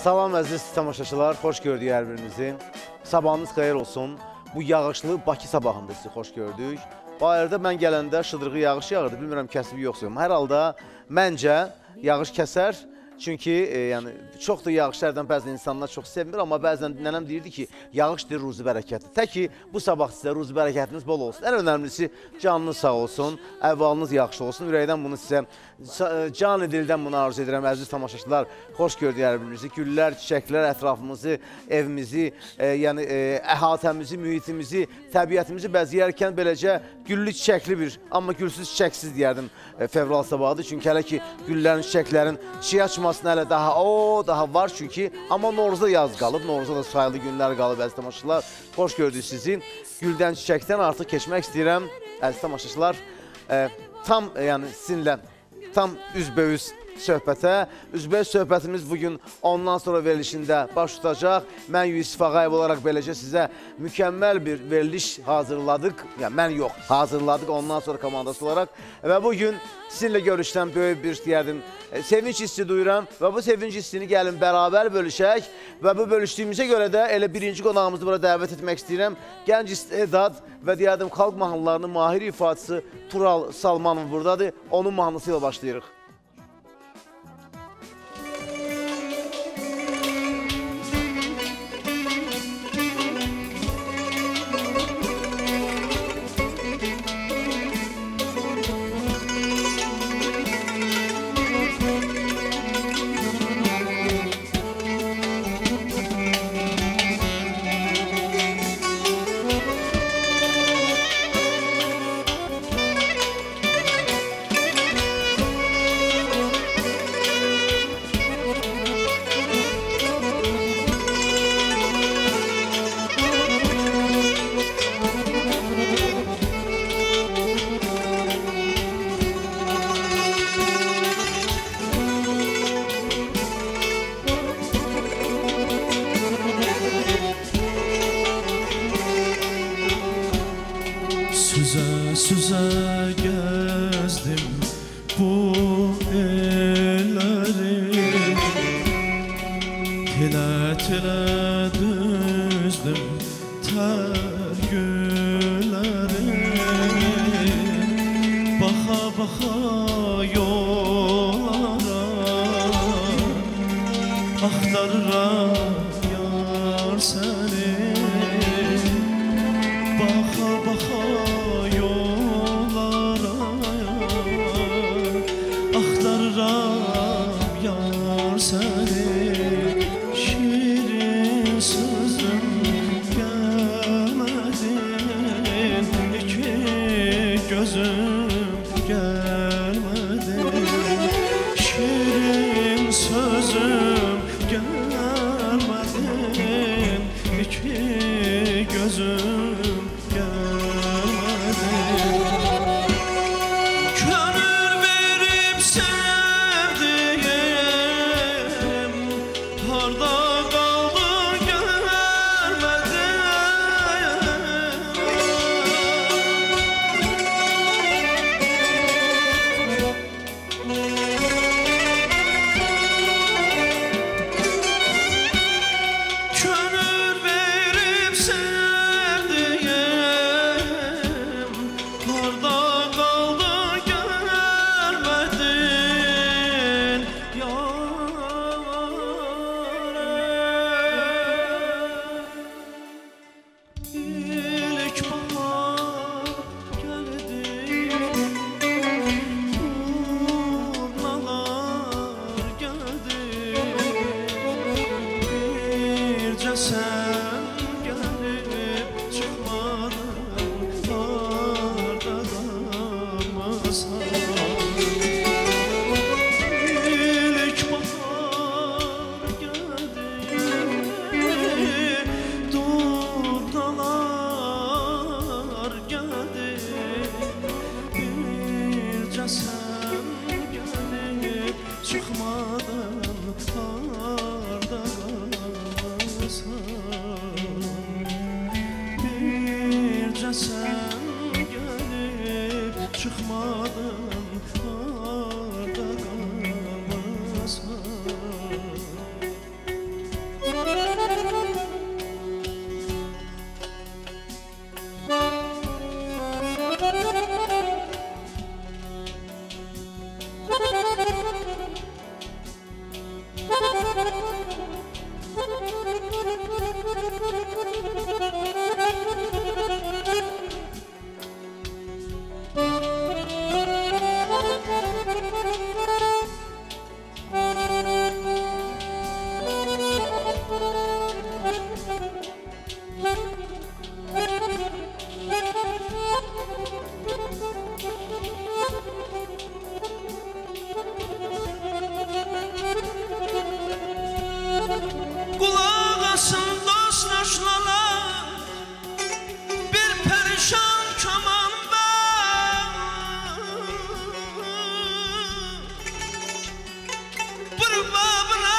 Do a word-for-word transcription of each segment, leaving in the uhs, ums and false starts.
Salam əziz tamaşaçılar, xoş gördük hər birinizi. Sabahınız xeyir olsun. Bu yağışlı Bakı sabahında sizi xoş gördük. Bayırda mən gələndə şıdırğı yağış yağırdı, bilmirəm kəsib yoxsa. Hər halda məncə yağış kəsər. Çünki e, yəni, çox da yağışlardan bəzən insanlar çox sevmir, amma bəzən nənəm deyirdi ki, yağışdır, ruzi bərəkətdir. Tək ki, bu sabah sizə ruzi bərəkətiniz bol olsun. Ən önəmlisi, canınız sağ olsun, əhvalınız yaxşı olsun. Ürəkdən bunu sizə, can dildən bunu arzu edirəm, əziz tamaşaçılar. Xoş gördük hər birinizi. Güllər, çiçəklər, ətrafımızı, evimizi, e, yəni e, əhatəmizi, mühitimizi, təbiətimizi bəzəyərkən beləcə güllü çiçəkli bir, amma gülsüz çiçəksiz deyərdim e, fevral sabahıdır. Çünki hələ ki, güllərin, çiçəklərin çiğ açmasına hələ daha o, daha var çünki. Amma Novruzda yaz qalıb, Novruzda da sayılı günlər qalıb, əziz tamaşaçılar. Xoş gördük sizi. Güldən, çiçəkdən artıq keçmək istəyirəm, əziz tamaşaçılar. E, tam, e, yəni sizinlə, tam üzbəüz söhbətə. Üzbəüz söhbətimiz bugün ondan sonra verilişində baş tutacaq. Mən Yusif Ağayev olaraq beləcə sizə mükəmməl bir veriliş hazırladıq. Yəni mən yox, hazırladıq ondan sonra komandası olaraq. Və bugün sizinlə görüşdən böyük bir deyərdim, sevinç hissi duyuram və bu sevinç hissini gəlin bərabər bölüşək. Və bu bölüşdüyümüzə görə də elə birinci qonağımızı bura dəvət etmək istəyirəm. Gənc istedad və deyərdim xalq mahnılarının mahir ifadəsi Tural Salmanov buradadır. Onun mahnısı ilə başlayırıq. Çıkmadım arda kalmasa Çalsın dost naşlalar, bir perişan kaman var. Bir babına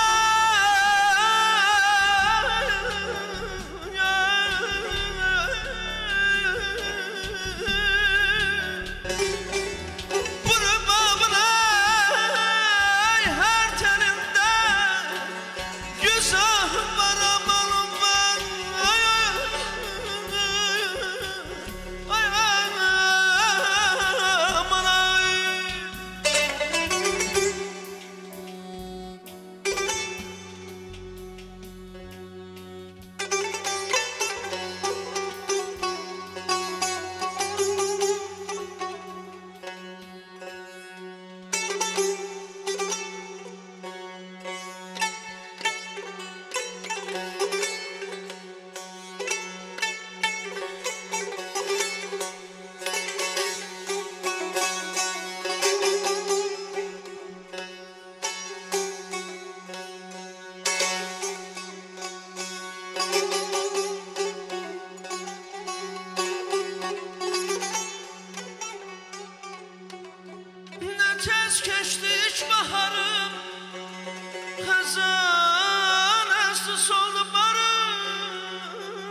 tez keçdik baharım, xəzan əsli soldu barım.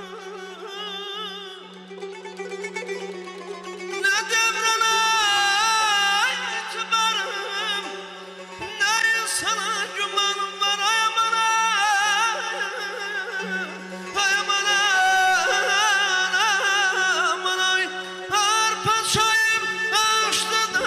Nə devrənə etibarım, nə insana gümanım var. Ay aman ay aman aman ay, arpa çayım açtı da.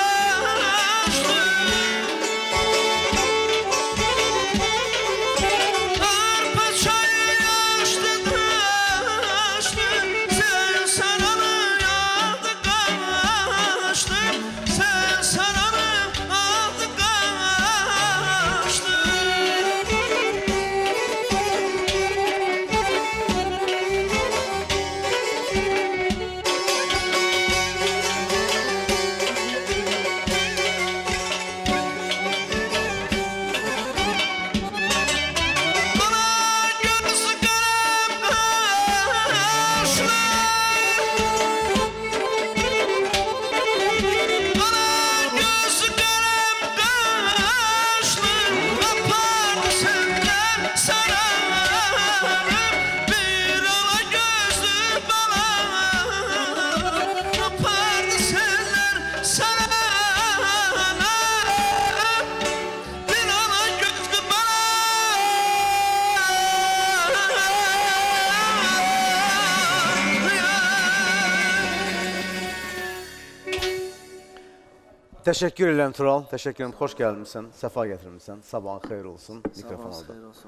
Teşekkür ederim Tural. Teşekkür ederim. Hoş gelmişsin. Sefa getirmişsin. Sabahın xeyir olsun. Mikrofon Sabahınız aldı. xeyir olsun.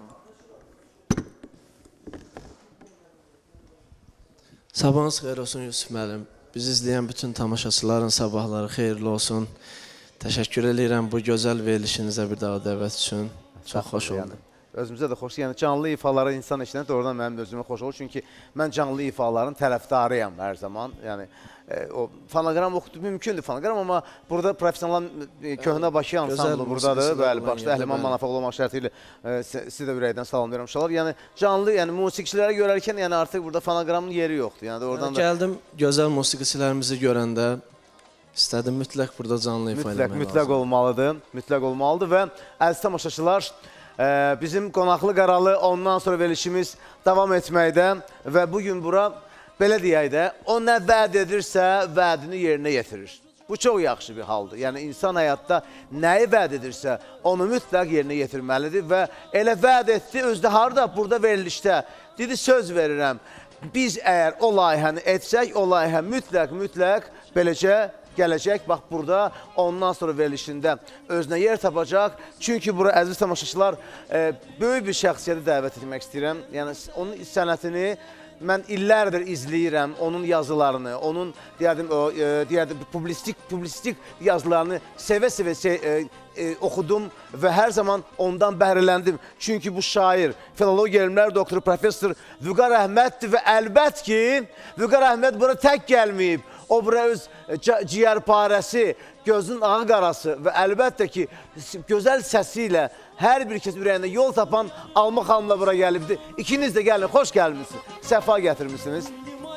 Sabahınız xeyir olsun Yusuf müəllim. Bizi izləyən bütün tamaşaçıların sabahları xeyirli olsun. Təşəkkür edirəm bu gözəl verilişinizə bir daha dəvət üçün. Çox xoş oldu. Yəni, özümüzə də xoş. Yəni canlı ifaları insan işlənir. Doğrudan mənim özümə xoş olur. Çünki mən canlı ifaların tərəfdarıyam hər zaman. Yəni e, o fonoqram oxudu mümkündür fonoqram, amma burada professional e, köhnə Bakı ansamblı burdadır. Bəli, başda Əhliman Manafaqlı olmaq şərti ilə e, sizi də ürəkdən salamlayıram uşaqlar. Yəni canlı, yəni musiqiçiləri görərkən yəni artıq burada fonoqramın yeri yoxdur. Yəni oradan da gəldim gözəl musiqiçilərimizi görəndə istədim mütləq burada canlı ifa mütləq, eləmək mütləq lazım. olmalıdır. Mütləq olmalıdır və əziz tamaşaçılar, e, bizim qonaqlı qaralı ondan sonra verilişimiz davam etməkdə və bugün bura belə deyək də, o nə vəd edirsə, vədini yerinə yetirir. Bu çox yaxşı bir haldır. Yəni, insan həyatda nəyi vəd edirsə, onu mütləq yerinə yetirməlidir və elə vəd etdi, özdə harada, burada verilişdə. Dedi, söz verirəm, biz əgər o layihəni etsək, o layihə mütləq, mütləq beləcə gələcək. Bax, burada ondan sonra verilişində özünə yer tapacaq. Çünki bura əziz tamaşaçılar, e, böyük bir şəxsiyyəti dəvət etmək istəyirəm. Yəni, onun sənətini mən illərdir izləyirəm, onun yazılarını, onun deyərdim, o, e, deyərdim, publistik, publistik yazılarını sevə-sevə e, e, oxudum və hər zaman ondan bəhrələndim. Çünki bu şair, filologiya elmlər doktoru, professor Vüqar Əhməddir və əlbət ki, Vüqar Əhməd bura tək gəlməyib. O bura öz ciyərparəsi, gözün ağı qarası və əlbəttə ki, gözəl səsi ilə hər bir kəs ürəyində yol tapan Alma xanımla bura gəlibdir. İkiniz də gəlin, xoş gəlmişsiniz, səfa gətirmişsiniz.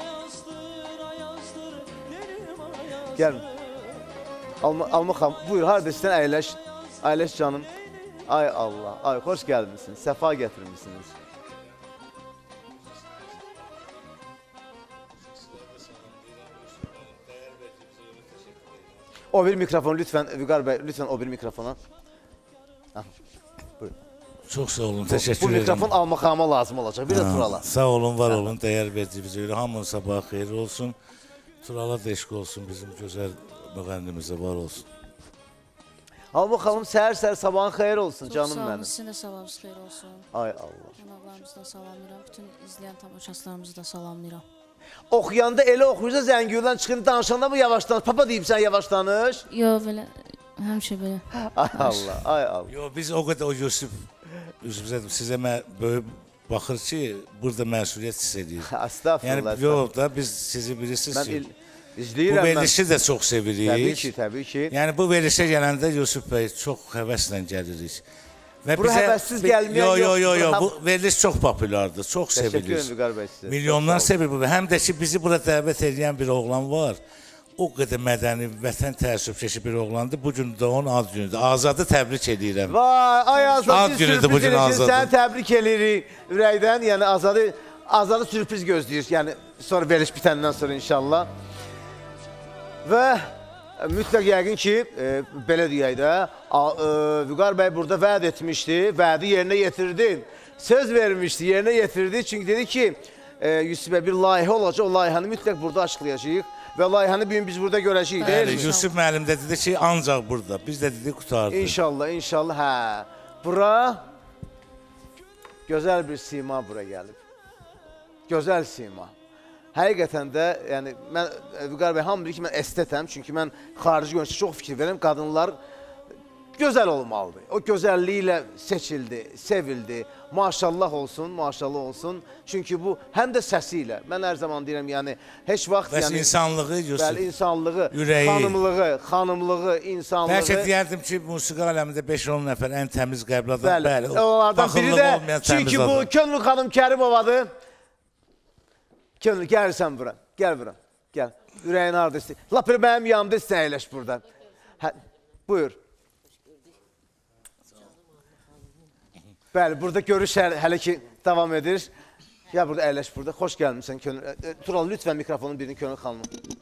Gəlin. Alma, Alma xanım, buyur, harada istəyən əyləş, əyləş canım. Ay Allah, ay xoş gəlmişsiniz, səfa gətirmişsiniz. O bir mikrofon lütfen, Vüqar Bey, lütfen o bir mikrofona. Heh, buyurun. Çok sağ olun, teşekkür bu, bu ederim. mikrofon Alma xanıma lazım olacak, bir de Turala. Sağ olun, var olun, değer verdiniz öyle. Hamının sabahı xeyir olsun. Turala da eşq olsun, bizim güzel müğennimize var olsun. Alma xanım, səhər-səhər sabahın xeyir olsun, canım Çok sağ olun, mənim. sizin de sabahınız xeyir olsun. Ay Allah. Qonaqlarımızı da salamlayıram, bütün izləyən tamaşaçılarımızı da salamlayıram. Oxuyanda elə oxuyursa zəngiyurdan çıxın, danışanda mı yavaşlanır? Papa deyib sən yavaşlanış? Yox, belə, həmişə belə. Ay Allah, ay Allah. Yo, biz o kadar o Yusuf, Yusuf size mən böyle bakır ki, burada məsuliyyət hiss ediyor. Estağfurullah. Yani yok da biz sizi bilirsiniz Mən ki, il, izləyirəm bu mən. verilişi də çox sevirik. Təbii ki, təbii ki. Yani bu verilişe gələndə Yusuf Bey çox həvəslə gəlirik. Və Bura həvəssiz gəlməyən yox. Yox, yox, yox, yoxdur. bu veriliş çox populyardır, çox Təşəkkür sevilir. ederim Vüqar Bey sizə. Milyonlar sevir bu. Həm də ki, bizi bura dəvət edən bir oğlan var. O qədər mədəni, vətən təəssübkeşi bir oğlandır. Bu gün də onun ad günüdür. Azadı təbrik edirəm. Vay, ay Azad, Ad biz günüdür sürpriz bugün edirik, Azadın. səni təbrik edirik ürəkdən. Yəni Azadı, Azadı sürpriz gözləyir. Yəni sonra veriliş bitəndən sonra inşallah. Və mütləq yəqin ki, e, belə deyək də, e, Vüqar bəy burada vəd etmişdi, vədi yerinə yetirdi. Söz vermişdi, yerinə yetirdi. Çünki dedi ki, e, Yusuf bəy bir layihə olacaq, o layihəni mütləq burada açıqlayacağıq. Və layihəni bugün biz burada görəcəyik, deyil mi? Yusuf müəllim də dedi ki, ancaq burada. Biz də dedik, qutardı. İnşallah, inşallah, hə. Bura gözəl bir sima bura gəlib. Gözəl sima. Həqiqətən də, yəni, mən, Vüqar bəy, hamı bilir ki, mən estetəm. Çünki mən xarici görünüşə çox fikir verirəm. Qadınlar gözəl olmalıdır. O gözəlliyi ilə seçildi, sevildi. Maşallah olsun, maşallah olsun. Çünki bu həm də səsi ilə. Mən hər zaman deyirəm, yəni, heç vaxt... Bəs yəni, insanlığı, Yusuf, bəli, insanlığı, ürəyi. xanımlığı, xanımlığı, insanlığı... Bəlkə deyərdim ki, musiqi aləmində beş on nəfər ən təmiz qəbl adam. Bəli, Bəli, onlardan biri baxımlığı olmayan də, təmiz çünki bu adam. Könül xanım Kərimovadır. Könül, gəlirsən bura, gəl bura, gəl. Ürəyin harada istəyir. Lap bir mənim yanımda istəyir, əyləş burada. Hə, buyur. Bəli, burada görüş hələ ki davam edir. Gəl burada, əyləş burada. Xoş gəlmişsən Könül. Tural, lütfən mikrofonun birini Könül xanımın.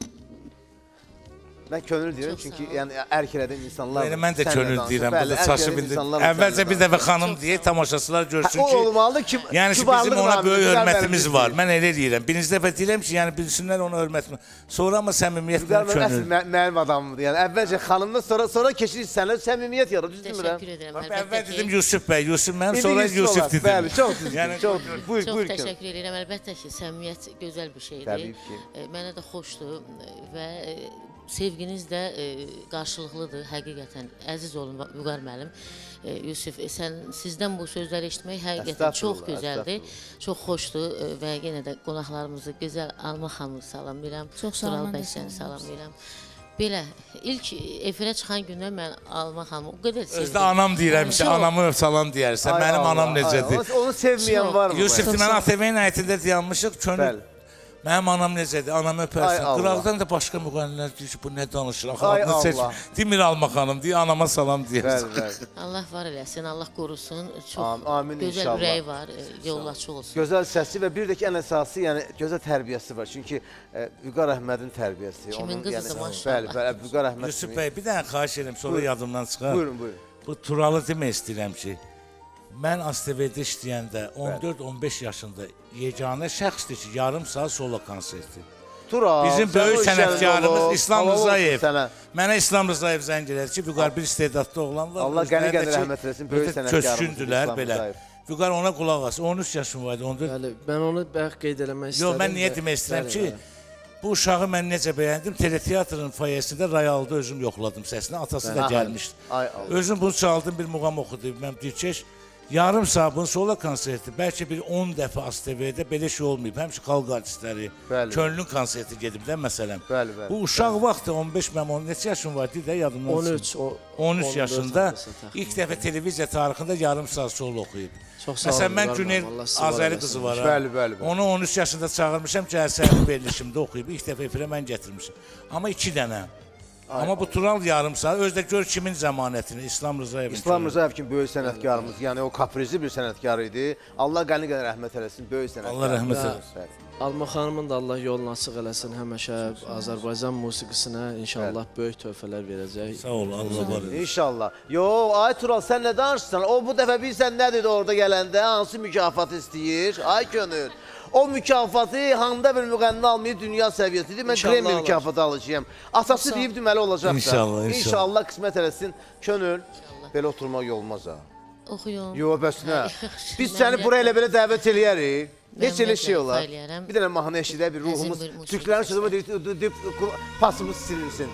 Mən könül deyirəm, çünki yəni, ərk elədim insanlar... Yəni, mən də könül deyirəm, burada çaşı bildim. Əvvəlcə Əvvəlcə bir dəfə xanım deyək, tamaşaçılar görsün ki... O olmalıdır ki, yəni ki, bizim ona böyük hörmətimiz var. Mən elə deyirəm. Birinci dəfə deyirəm ki, yəni bilsinlər ona hörmətimiz. Sonra amma səmimiyyətlə könül. Mənim adamımdır. Yəni, əvvəlcə xanımdan sonra, sonra keçirik sənə səmimiyyət yaradır. Təşəkkür edirəm. Əvvəl dedim Yusuf bəy, Yusuf mənim, sonra Yusuf dedim. Bəli, çox düzdür, çox düzdür. Buyur, buyur. Çox təşəkkür edirəm. Əlbəttə ki, səmimiyyət gözəl bir şeydir. Təbii ki. Mənə də xoşdur və sevginiz də qarşılıqlıdır, həqiqətən. Əziz olun, Vüqar müəllim. Yusuf, sən, sizdən bu sözləri eşitmək həqiqətən çox gözəldir, çox xoşdur və yenə də qonaqlarımızı gözəl Alma xanımı salamlayıram. Çox sağ olun, Tural bəy səni salamlayıram. Belə, ilk efirə çıxan gündən mən Alma xanımı o qədər sevdim. Özdə anam deyirəm ki, anamı salam deyərsən. Mənim anam necədir? Onu sevməyən var mı? Yusuf, mən A T V-nin həyətində dayanmışıq, könül. Mənim anam necədir? Anamı öpərsin. Qıraqdan da başqa müğənnilər deyir ki, bu nə danışır? Adını seç. Demir Alma xanım deyir, anama salam deyərsin. Allah var eləsin, Allah qorusun. Çox Amin, gözəl inşallah. ürəyi var, yoldaşı olsun. Gözəl səsi və bir də ki, ən əsası, yəni gözəl tərbiyəsi var. Çünki Vüqar Əhmədin tərbiyəsi. Kimin qızıdır, maşallah. Bəli, bəli, Vüqar Əhməd. Yusuf bəy, bir dənə xahiş edirəm, sonra yadımdan çıxar. Buyurun, buyurun. Bu Turalı demək istəyirəm ki, mən A T V-də işləyəndə on dörd on beş yaşında yeganə şəxsdir ki, yarım saat solo konserti. Tural, bizim böyük sənətkarımız İslam Rızayev. Mənə İslam Rızayev zəng elədi ki, Vüqar bir istedadlı oğlan var. Allah qəni qədər rəhmət eləsin, böyük sənətkarımız. Köçkündülər belə. Vüqar ona qulaq as. on üç yaşım vardı. Bəli, mən onu bəlkə qeyd eləmək istədim. Yox, mən niyə demək istəyirəm ki, bu uşağı mən necə bəyəndim, teleteatrın fayesində Rayalda özüm yoxladım səsini, atası da gəlmişdi. Özüm bunu çaldım, bir muğam oxudu, mən Dirkeş. yarım saat bunun solo konserti, bəlkə bir on dəfə A S T V-də belə şey olmayıb. Həmişə xalq artistləri, Könlün konserti gedib də məsələn. Bəli, bəli. Bu uşaq vaxtı on beş mənim on neçə yaşım var deyə yadımdan on üç, on üç yaşında ilk dəfə televiziya tarixində yarım saat solo oxuyub. Məsələn, mən Günel Azəri qızı var. Bəli, bəli. Onu on üç yaşında çağırmışam ki, əsərin verilişimdə oxuyub. İlk dəfə efirə mən gətirmişim. Amma iki dənə. Amma bu Tural yarım saat, özdə gör kimin zəmanətini, İslam Rızayevin. İslam Rızayev kimi böyük sənətkarımız, yəni o kaprizli bir sənətkar idi. Allah qəni qədər rəhmət eləsin, böyük sənətkar. Allah rəhmət eləsin. Alma xanımın da Allah yolunu açıq eləsin, həmişə Azərbaycan musiqisinə inşallah böyük töhfələr verəcək. Sağ ol, Allah var. İnşallah. Yo, ay Tural, sən nə danışırsan? O bu dəfə bilsən nə dedi orada gələndə, hansı mükafatı istəyir? Ay Könül. O mükafatı handa bir müğənni almayı dünya səviyyəsidir. Mən Grammy mükafatı alacağım. Atası deyib deməli olacaq da. İnşallah, inşallah. İnşallah qismət eləsin. Könül, belə oturmaq olmaz ha. Oxuyum. Yo, bəs nə? Biz səni buraya elə belə dəvət eləyərik. Heç elə şey olar. Bir dənə mahnı eşidə bir ruhumuz, türklərin sözümü deyib, pasımız silinsin.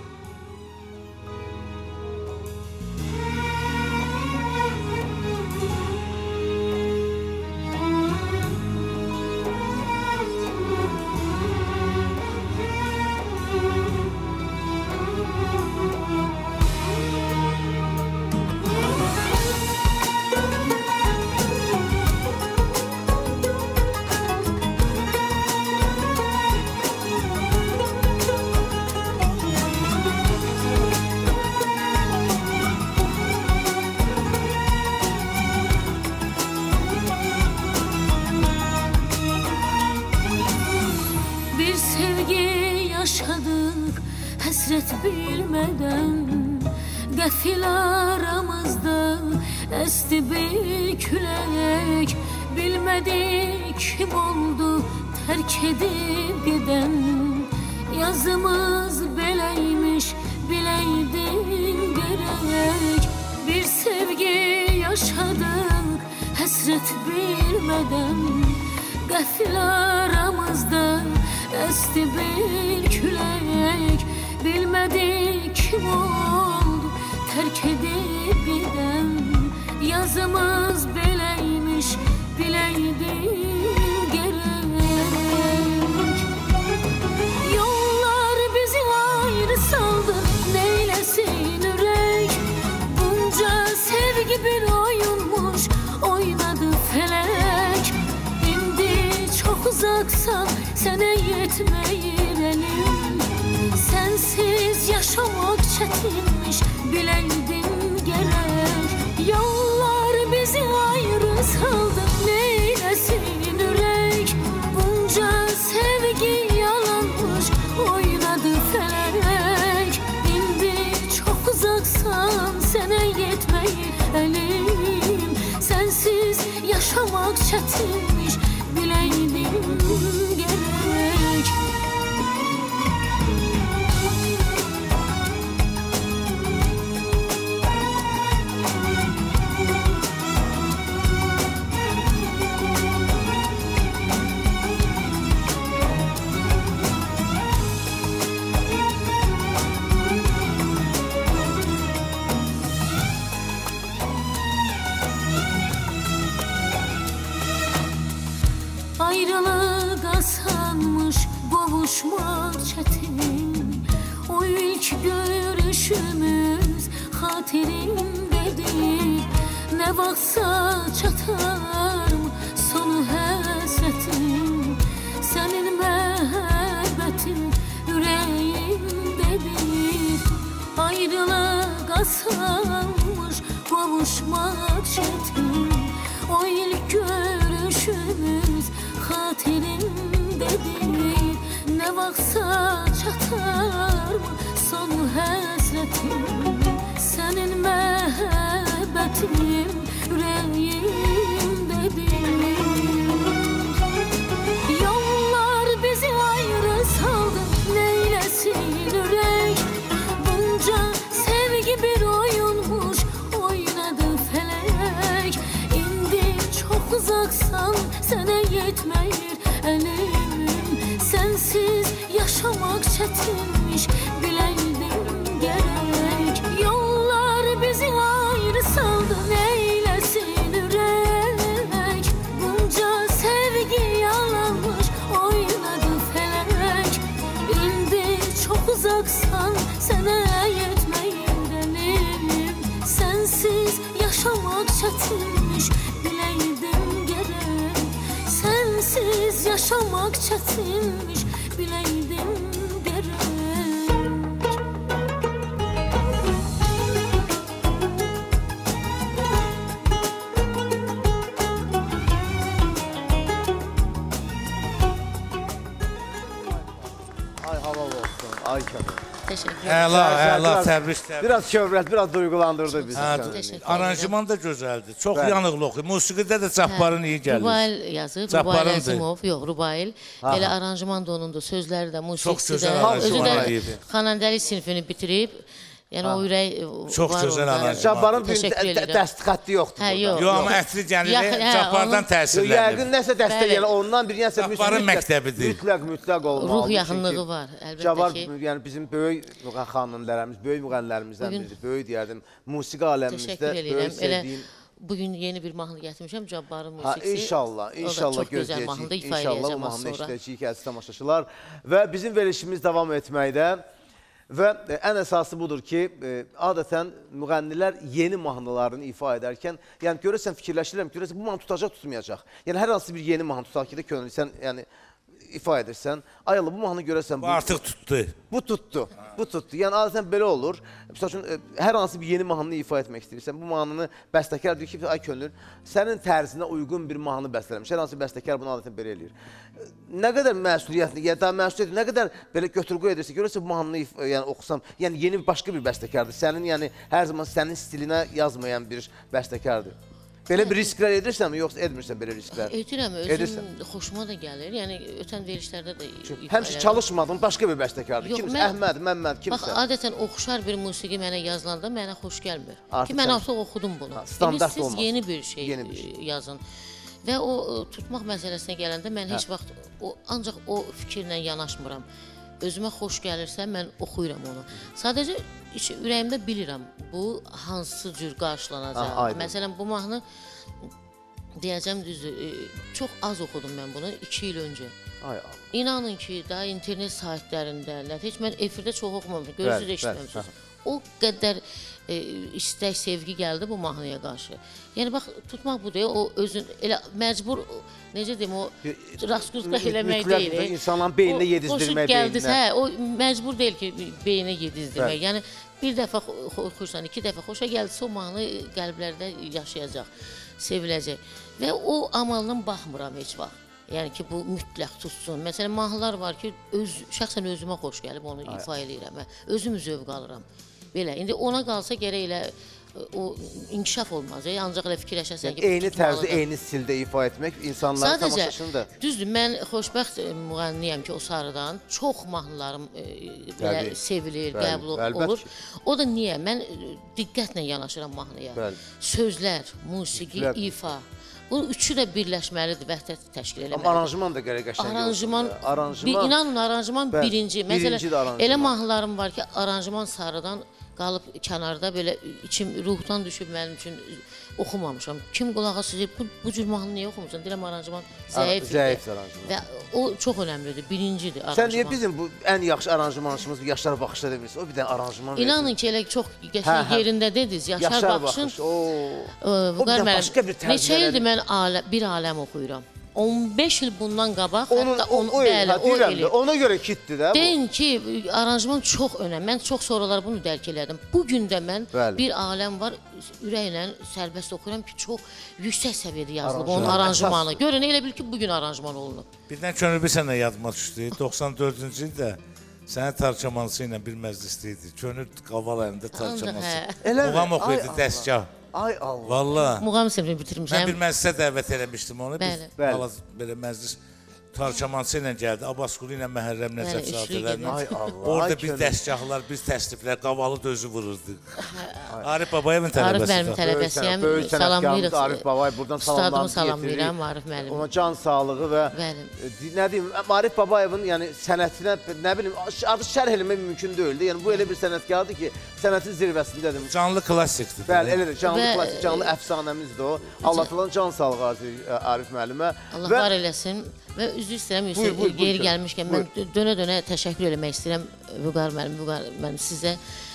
Həsrət bilmədən qəfil aramızda əsti bir külək, bilmədik kim oldu tərk edib gedən. Yazımız beləymiş, biləydin gərək. Bir sevgi yaşadık həsrət bilmədən qəfil aramızda əsti bir külək, bilmədik kim oldu tərk edib gedən. Yazımız beləymiş, biləydin gərək. Yollar bizi ayrı saldı, neyləsin ürək. Bunca sevgi bir oyunmuş, oynadı felək. İndi çox uzaqsan, sənə yetməyir əlim. Sensiz yaşamak çətinmiş, biləydin gərək. Yollar bizi ayrı saldı, neyləsin ürək. Bunca sevgi yalanmış, oynadı felək. İndi çox uzaqsan, sənə yetməyir əlim. Sensiz yaşamak çətinmiş, biləydin gərək. Ayrılık asanmış, qovuşmaq çətin. O ilk görüşümüz xatirimdədir. Nə vaxtsa çatar mı sonu həsrətim. Sənin məhəbbətin ürəyimdədir. Ayrılık asanmış, qovuşmaq çətin. O ilk görüşümüz xatirimdədir. Nə vaxtsa çatar mı sonu həsrətim. Sənin məhəbbətin ürəyimdədir. Yollar bizi ayrı saldı, neyləsin ürək. Bunca sevgi bir oyunmuş, oynadı felək. İndi çox uzaqsan, sənə yetməyir əlim. Sensiz yaşamak çətinmiş, biləydin gərək. Yollar bizi ayrı saldı, neyləsin ürək. çətinmiş, biləydim gərək. Sənsiz yaşamaq çətinmiş, biləydim gərək. Ay halal olsun, ay Kənan. Təşəkkür edirəm. Əla, əla, Biraz- təbrik, təbrik. Biraz kövrət, biraz duygulandırdı bizi. Hə, Kənan. Təşəkkür aranjman da gözəldir. Çox Bəli. yanıqlı oxuyur. Musiqidə də Cabbarın iyi gəlir. Rubail yazıb, Rubail Cabbarındır. Əzimov, yox, Rubail. Elə aranjman da onundur, sözləri də, musiqisi gözəl də. aranjman Özü də edir. xanəndəlik sinifini bitirib, yəni o ürək Çox var gözəl onda. aranjman. Cabbarın bir Təşəkkür də- edirəm. dəst xətti yoxdur. Hə, burada. yox. Yox, amma ətli Yaxın, gəlir, hə, Cabbardan onun- təsirlənir. Yəqin nəsə dəstək Bəli. gəlir, ondan bir nəsə Cabbarın məktəbidir. Mütləq, mütləq olmalıdır. Ruh yaxınlığı Çünki var, əlbəttə Cabbar, ki. yəni bizim böyük xanımlarımız, böyük müğənnilərimizdən Bugün- biridir. Böyük deyərdim, musiqi aləmimizdə Təşəkkür böyük edirəm. Elə sevdiyim. bugün yeni bir mahnı gətirmişəm, Cabbarın Ha, musiqisi. inşallah, O da inşallah çox gözəl mahnıdır, gözləyəcəyik. ifa İnşallah bu eləyəcəm az mahnını sonra. eşidəcəyik əziz tamaşaçılar. Və bizim verilişimiz davam etməkdə. Və e, ən əsası budur ki, e, adətən müğənnilər yeni mahnılarını ifa edərkən, yəni görürsən, fikirləşirəm, görürsən, bu mahnı tutacaq, tutmayacaq. Yəni hər hansı bir yeni mahnı tutaq ki, də könül, sən yəni ifa edirsən, ay Allah, bu mahnı görürsən, Bu artıq tutdu. bu tutdu, bu tutdu. Yəni adətən belə olur. Məsəl üçün, e, hər hansı bir yeni mahnını ifa etmək istəyirsən, bu mahnını bəstəkar deyir ki, ay könül, sənin tərzinə uyğun bir mahnı bəstələmiş. Hər hansı bəstəkar bunu adətən belə eləyir. E, Nə qədər məsuliyyətli, ya da məsuliyyətli, nə qədər belə götür-qoy edirsə, görürsən bu mahnını if- yəni oxusam, yəni yeni başqa bir bəstəkardır. Sənin yəni hər zaman sənin stilinə yazmayan bir bəstəkardır. Belə bir risklər edirsən mi, yoxsa etmirsən belə risklər? Edirəm, Edirsən. özüm xoşuma da gəlir. Yəni ötən verilişlərdə də ifa Həmişə edirəm. çalışmadın, başqa bir bəstəkardır. Yox, Kimsə, mən- Əhməd, Məmməd, Bax, kimsə. adətən oxşar bir musiqi mənə yazılanda mənə xoş gəlmir. Artıq Ki, mən sən- artıq oxudum bunu. Ha, standart İndi siz olmaz. yeni bir şey, Yeni bir şey. e, yazın. Və o e, tutmaq məsələsinə gələndə mən heç vaxt o ancaq o fikirlə yanaşmıram. Özümə xoş gəlirsə mən oxuyuram onu. Sadəcə iç, ürəyimdə bilirəm bu hansı cür qarşılanacaq. Ah, aydın. Məsələn, bu mahnı deyəcəm düzdür, e, çox az oxudum mən bunu iki il öncə. Ay Allah. İnanın ki, daha internet saytlərində, nə heç mən efirdə çox oxumamışam, görürsüz, Bəli, eşitməmişsiniz. bəli, O qədər e, istək, sevgi gəldi bu mahnıya qarşı. Yəni bax, tutmaq budur, o özün elə məcbur, necə deyim, o raskuzqa eləmək Mütləq deyil. e. insanların beyninə O yedizdirmək xoşu gəldisə, beyninə. hə, o məcbur deyil ki, beyninə yedizdirmək. Bəli. Yəni bir dəfə xo- xoşsan, iki dəfə xoşa gəldisə, o mahnı qəlblərdə yaşayacaq, seviləcək. Və o amalından baxmıram heç vaxt. Yəni ki, bu mütləq tutsun. Məsələn, mahnılar var ki, öz şəxsən özümə xoş gəlib onu ifa eləyirəm. Hə. Özüm zövq alıram. Belə. İndi ona qalsa gərək elə o inkişaf olmaz. E, ancaq elə fikirləşəsən ki, Eyni tərzdə, tutmalıdır. eyni stildə ifa etmək insanların tamaşasını da. Sadəcə, düzdür, mən xoşbəxt e, müğənniyəm ki, o sarıdan çox mahnılarım e, belə Təbii. sevilir, Bəli, qəbul əlbəttə olur. ki. O da niyə? Mən e, diqqətlə yanaşıram mahnıya. Bəli. Sözlər, musiqi, Mütləq. ifa. Bu üçü də birləşməlidir, vəhdət təşkil Amma eləməlidir. aranjman da gərək qəşəng olsun. Aranjman, da. Aranjman. bir, inanın aranjman Bəli, birinci. birinci Məsələn, də aranjman. elə mahnılarım var ki, aranjman sarıdan qalıb kənarda belə içim ruhdan düşüb mənim üçün oxumamışam. Kim qulaq asır, bu, bu cür mahnı niyə oxumusan? Deyirəm aranjman zəif idi. Zəif aranjman. Və o çox önəmlidir, birincidir aranjman. Sən niyə bizim bu ən yaxşı aranjmançımız yaşlar baxışda demirsən? O bir dənə aranjman versin. İnanın ki, elə çox Hə, qəşəng hə. yerində dediniz. Yaşar, Yaşar baxışın. baxış. Oo. Ə, O bir də müqarrə başqa bir müəllim, Neçə tərzləri- ildir mən alə, bir aləm oxuyuram. on beş il bundan qabaq, Onun hətta o, onu, o, bəli, hə, o deyirəm ili. də, ona görə kitdir də bu. Deyin ki, aranjman çox önəm. Mən çox sonralar bunu dərk elədim. Bu gün də mən Bəli. bir aləm var, ürəklə sərbəst oxuyuram ki, çox yüksək səviyyədə yazılıb onun Aranjman. aranjmanı. Görün, elə bil ki, bu gün aranjman olunub. Birdən könül bir sənə yadıma düşdü. doxsan dördüncü ildə sənin tarçamansı ilə bir məclisdə idi. Könül qaval əlində tarçamansı. hə. Eləmi? Muğam oxuyurdu Ay dəstgah. Ay Allah. Valla. Muğam sinifini Mən bitirmişəm. bir məclisə dəvət eləmişdim onu. Bəli. Biz Bəli. balaz belə məclis tarçamansı ilə gəldi. Abbasqulu ilə Məhərrəm Bəli, Nəcəfzadələrlə. üçlük Ay Allah. Orada ay bir könül. dəstgahlar, biz təsniflər, qavalı dözü vururdu. Arif Babayevin Arif tələbəsi. müəllim tələbəsiyəm. Böyük Salamlayırıq. sənətkarımız Arif Babayev buradan Ustadımı salamlarımızı salamlayıram yetiririk. Arif müəllim. Ona can sağlığı və Bəli. e, nə deyim, Arif Babayevin yəni sənətinə nə bilim artıq şərh eləmək mümkün deyildi. Yəni bu elə bir sənətkardır ki, sənətin zirvəsindədir. Canlı klassikdir. Bəli, elədir. Canlı Və- klassik, canlı əfsanəmizdir o. Allah təala can sağlığı arzu edirik, ə, Arif müəllimə. Allah Və var eləsin və üzr istəyirəm Buyur, Yusuf, buyur, buyur yeri canım, gəlmişkən buyur. mən dönə-dönə təşəkkür eləmək istəyirəm Vüqar müəllim, Vüqar müəllim sizə.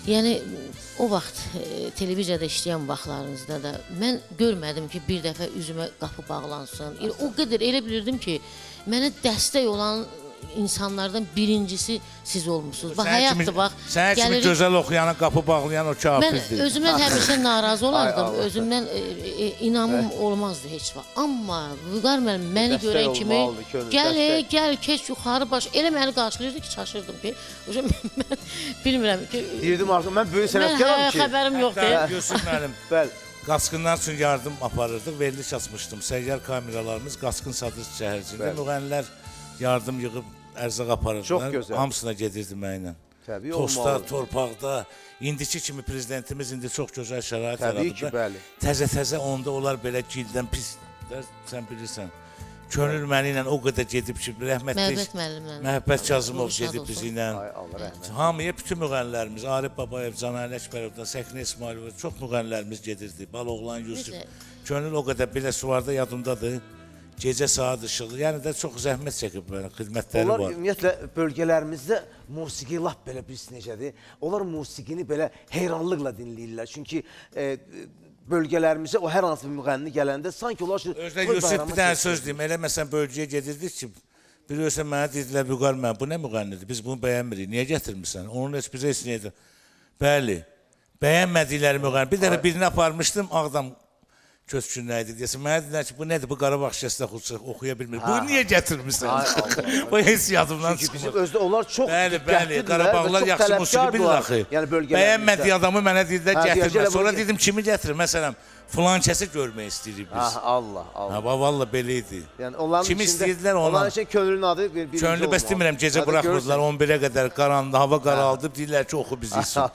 Yəni o vaxt e, televiziyada işləyən vaxtlarınızda da mən görmədim ki, bir dəfə üzümə qapı bağlansın. O qədər elə bilirdim ki, mənə dəstək olan insanlardan birincisi siz olmuşsunuz. Bax, həyatdır, bax. Sənə kimi gözəl oxuyana, qapı bağlayan o kafirdir. Mən özümdən həmişə narazı olardım. Özümdən e, e, inamım olmazdı heç vaxt. Amma Vüqar müəllim məni görən kimi gəl, gəl, keç yuxarı baş. Elə məni qarşılayırdı ki, çaşırdım ki. Mən bilmirəm ki. Deyirdim artıq, mən böyük sənətkaram ki. Mən xəbərim yoxdur. Yusuf müəllim, Bəli. qaçqınlar üçün yardım aparırdıq, veriliş açmışdım. Səyyar kameralarımız qaçqın satış şəhərcində müğənnilər yardım yığıb ərzaq aparırdılar. Çox gözəl. Hamısına gedirdi mənlə. Təbii Tosta, olmalı. torpaqda, indiki kimi prezidentimiz indi çox gözəl şərait Təbii ki, bəli. Təzə-təzə onda onlar belə gildən pis, sən bilirsən. Könül məni ilə o qədər gedib ki, rəhmətli Məhəbbət müəllimlə. Məhəbbət Kazımov gedib bizi ilə. Ay Allah rəhmət. Hamıya bütün müğənnilərimiz, Arif Babayev, Canan Ələkbərovdan, Səkinə İsmailova, çox müğənnilərimiz gedirdi. Baloğlan, Yusuf. Könül o qədər belə suvarda yadımdadır. Gecə saat işıqlı, yəni də çox zəhmət çəkib mənə, xidmətləri var. Onlar ümumiyyətlə bölgələrimizdə musiqi lap belə bilirsin necədir. Onlar musiqini belə heyranlıqla dinləyirlər. Çünki e, bölgələrimizə o hər hansı bir müğənni gələndə sanki onlar... Özdə Yusuf bir dənə söz deyim, elə məsələn bölgəyə gedirdik ki, bir ölsə mənə dedilər, Vüqar mən, bu nə müğənnidir, biz bunu bəyənmirik, niyə gətirmirsən? Onun heç bizə heç neydi? Bəli, bəyənmədikləri müğənni. Bir dəfə birini aparmışdım, Ağdam köçkünlər idi deyəsən. Mənə dedilər ki, bu nədir, bu Qarabağ şikəstə oxuya bilmir. Bunu niyə gətirmirsən? Bu heç yadımdan çıxmır. Bizim özdə onlar çox Bəli, bəli, Qarabağlar yaxşı musiqi bilir axı. Bəyənmədiyi adamı mənə dedilər, gətirmə. Sonra dedim, kimi gətirir? Məsələn, filan kəsi görmək istəyirik biz. Allah, Allah. Ha, valla belə idi. Kimi istəyirdilər ona? Onların üçün könlünün adı birinci olmalı. Könlü bəs demirəm, gecə buraxmırdılar on birə qədər qaranlıqda, hava qaraldı, deyirlər ki, oxu bizi üçün.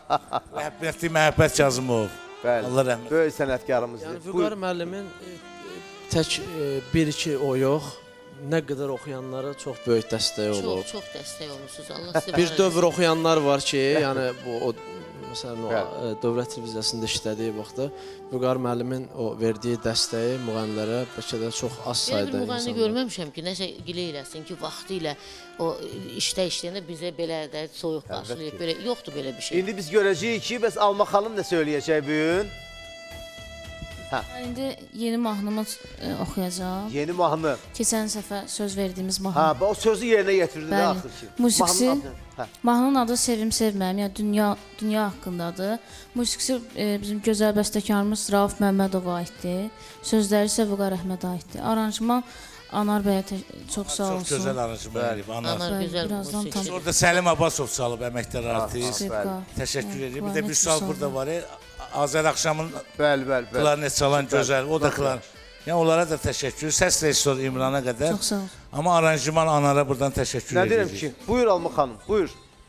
Rəhmətli Məhəbbət Kazımov. Allah rəhmət. Böyük sənətkarımızdır. Yəni Vüqar müəllimin tək bir-iki o yox, nə qədər oxuyanlara çox böyük dəstək olub. Çox, çox dəstək olmuşsunuz. Allah sizə bir dövr oxuyanlar var ki, yəni bu o məsələn o dövlət televiziyasında işlədiyi vaxtda Vüqar müəllimin o verdiyi dəstəyi müğənnilərə bəlkə də çox az sayda insanlar. Bir müğənni insanlar. görməmişəm ki, nəsə gilə eləsin ki, vaxtı ilə o işdə işləyəndə bizə belə də soyuq qarşılayıb, belə yoxdur belə bir şey. İndi biz görəcəyik ki, bəs Alma xanım nə söyləyəcək bu gün? İndi yeni mahnımı e, oxuyacağam. Yeni mahnı. Keçən səfər söz verdiyimiz mahnı. Ha, o sözü yerinə yetirdin də axır ki. Musiqisi, mahnının adı Sevim Sevməyim, yəni dünya, dünya haqqındadır. Musiqisi e, bizim gözəl bəstəkarımız Rauf Məmmədova aiddir. Sözləri isə Vüqar Əhmədə aiddir. Aranjman Anar bəyə çox sağ olsun. Çox gözəl aranjman edib. Anar gözəl musiqisi. Orada Səlim Abbasov çalıb, əməkdar artist. Təşəkkür edirəm. Bir də Vüsal burada var. Azər Axşamın klarnet çalan gözəl, o da klarnet. Yəni onlara da təşəkkür. Səs rejissor İmrana qədər. Çox sağ ol. Amma aranjman Anara buradan təşəkkür edirik. Nə deyirəm ki, buyur Alma xanım, buyur.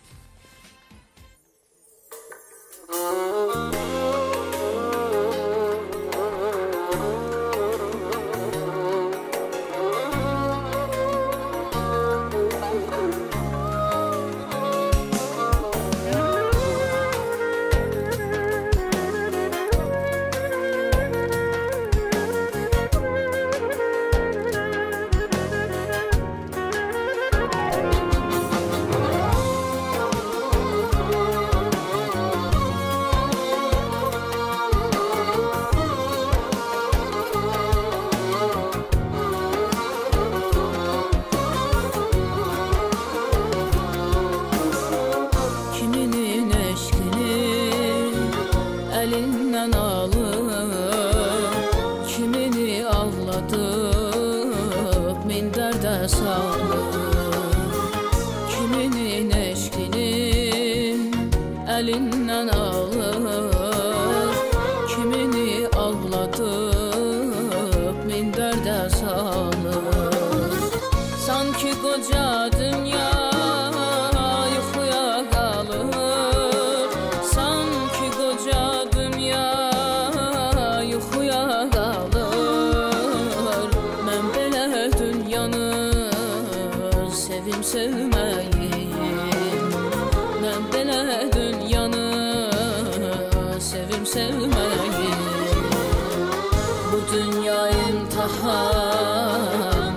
Elinden alır, kimini ağlatıp minderde salır. Kiminin eşkini elinden alır, kimini ağlatıp minderde salır. Sanki koca dünya yuxuya qalır, sanki koca dünya yuxuya qalır. Mən belə dünyanı sevim sevməyim, mən belə dünyanı sevim sevməyim. Bu dünya imtahan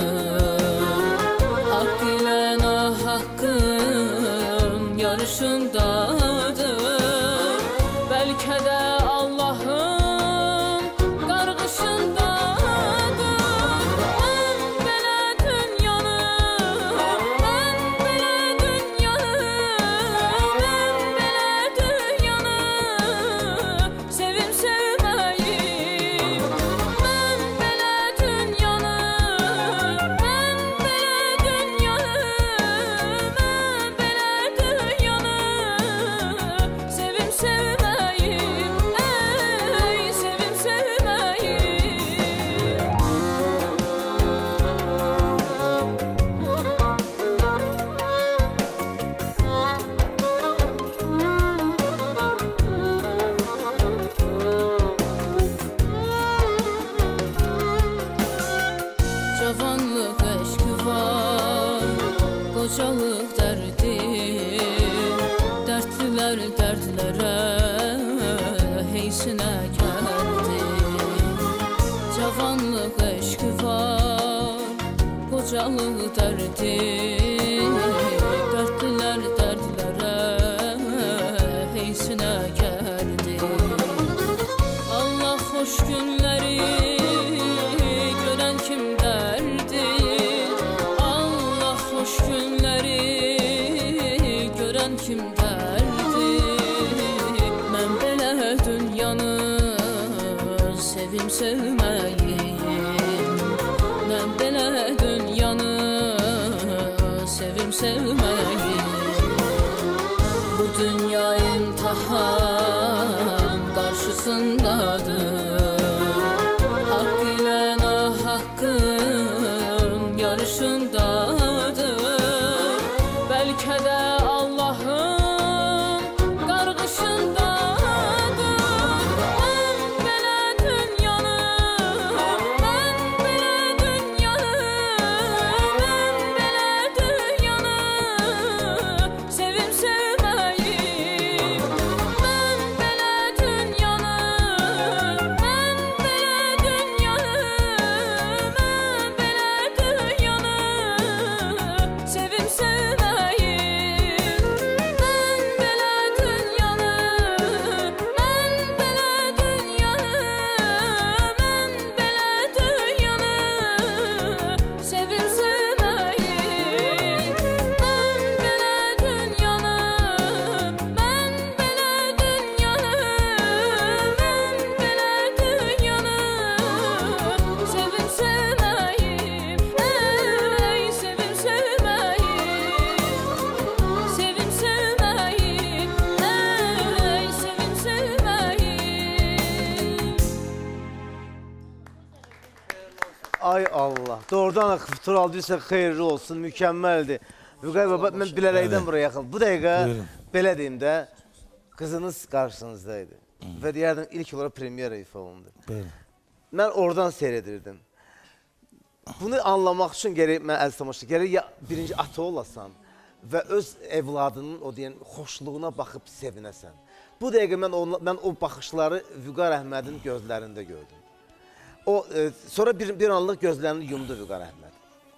qarşısındadır, haqq ilə nahaqqın yarışındadır. seherdi. Cavanlıq eşqi var, qocalıq dərdi. Dərdlilər dərdlərə heysinə gərdi. Allah xoş günləri görən kimlərdir? Allah xoş günləri görən kimlərdir? Mən belə dünyanı sevim sevməyim. Mən belə dünyanı sevim sevməyim. Bu dünya imtahan qarşısındadır. Haqq ilə nahaqqın yarışındadır. Bəlkə də Allahın qarğışındadır. Mən belə dünyanı, mən belə dünyanı, mən belə dünyanı sevim sevməyim. Mən belə dünyanı, mən belə dünyanı, mən belə dünyanı sevim sevməyim. Mən belə dünyanı, mən belə dünyanı, mən belə dünyanı sevim sevməyim. Mən belə dünyanı, mən belə dünyanı, mən belə dünyanı sevim sevməyim. Ey sevim sevməyim, sevim sevməyim, ey sevim sevməyim. Ay Allah. Doğrudan Tural deyirsə xeyirli olsun, mükəmməldir. Vüqar baba, mən bilərəkdən buraya yaxın. Bu dəqiqə, Buyurun. belə deyim də, qızınız qarşınızdaydı. Və deyərdim, ilk olaraq premyera ifa olundu. Buyurun. Mən oradan seyredirdim. Bunu anlamaq üçün gərək, mən əl samaşdı, gərək ya birinci ata olasan və öz evladının o deyən xoşluğuna baxıb sevinəsən. Bu dəqiqə mən, onla, mən o baxışları Vüqar Əhmədin gözlərində gördüm. O, e, sonra bir, bir anlıq gözlərini yumdu Vüqar Əhməd.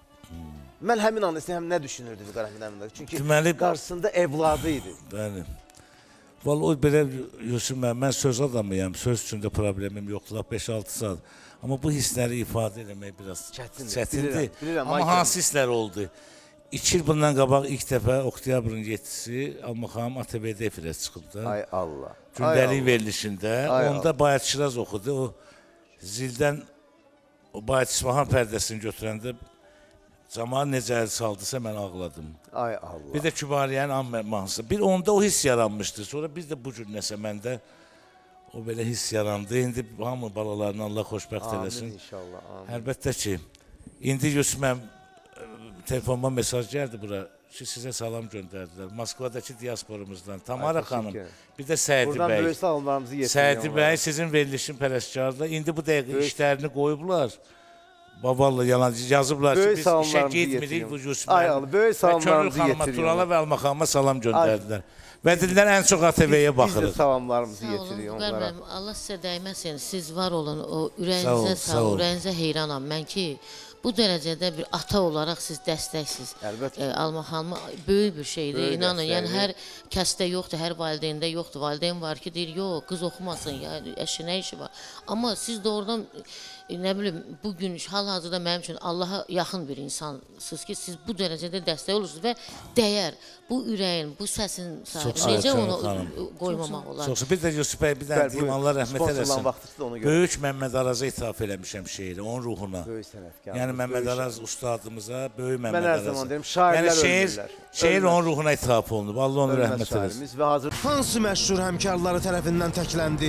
Mən həmin an istəyəm, nə düşünürdü Vüqar Əhməd? Çünki Deməli- qarşısında evladı idi. Bəli. Vallahi o belə Yusuf müəllim, mən söz adamıyam, söz üçün də problemim yoxdur, beş altı saat. Amma bu hissləri ifadə eləmək biraz Çətindir, çətindir. bilirəm, bilirəm, Amma Michael. hansı hisslər oldu? İki il bundan qabaq ilk dəfə oktyabrın yeddisi Alma xanım A T V-də efirə çıxıbdı. Ay Allah. Gündəlik verilişində. Ay Onda Bayat Şiraz oxudu. O zildən o Bayat İsfahan pərdəsini götürəndə cəmaət necə əl saldısa mən ağladım. Ay Allah. Bir də Kübariyyənin an mahnısı. Bir onda o hiss yaranmışdı. Sonra biz də bu cür nəsə məndə o belə hiss yarandı. İndi hamı balalarını Allah xoşbəxt Amin eləsin. inşallah. Amin. Əlbəttə ki, indi Yusuf mən telefonuma mesaj gəldi bura ki, sizə salam göndərdilər. Moskvadakı diasporumuzdan Tamara Ay, xanım, təşəkkür. bir də Sədi Buradan bəy. böyük salamlarımızı yetiriyorum. Sədi bəy sizin verilişin pərəstkarlığı. İndi bu dəqiqə Böyük- işlərini qoyublar. Baballa yalan yazıblar ki, Böyük biz işə salamlarımızı getmirik yetiriyorum. bu Yusuf Ay müəllim. Allah, böyük Və salamlarımızı Könül xanıma, yetiriyorum. Turala və Alma xanıma salam göndərdilər. Və dedilər ən çox A T V-yə Biz də baxırıq. salamlarımızı Sağ olun, yetiriyorum Vüqar onlara. müəllim, Allah sizə dəyməsin. Siz var olun, o Sağ ürəyinizə ol, sağ, sağ ol. ürəyinizə heyranam. Mən ki, bu dərəcədə bir ata olaraq siz dəstəksiz. Əlbəttə. E, Alma xanıma böyük bir şeydir, Böyük inanın. Yəni dəstəkdir. hər kəsdə yoxdur, hər valideyndə yoxdur. Valideyn var ki, deyir, yox, qız oxumasın, ya əşi nə işi var. Amma siz doğrudan e, nə bilim, bu gün hal-hazırda mənim üçün Allaha yaxın bir insansınız ki, siz bu dərəcədə dəstək olursunuz və dəyər. Bu ürəyin, bu səsin sahibi. sağ ol, Necə Könül onu xanım. qoymamaq olar? Çox bir də Yusuf bəy bir dənə Bəli, deyim, buyurun. Allah rəhmət Sponsorlan eləsin. vaxtıdır da ona görə. Böyük Məmməd Araza ithaf eləmişəm şeiri, onun ruhuna. Böyük sənətkar. Yəni Məmməd Araz ustadımıza, böyük Məmməd hər Araza. zaman deyirəm, şairlər yəni, şeir, ölmürlər. şeir Ölməz. onun ruhuna ithaf olunub. Allah onu Hörmət rəhmət eləsin. şairimiz və hazır Hansı məşhur həmkarları tərəfindən təkləndi?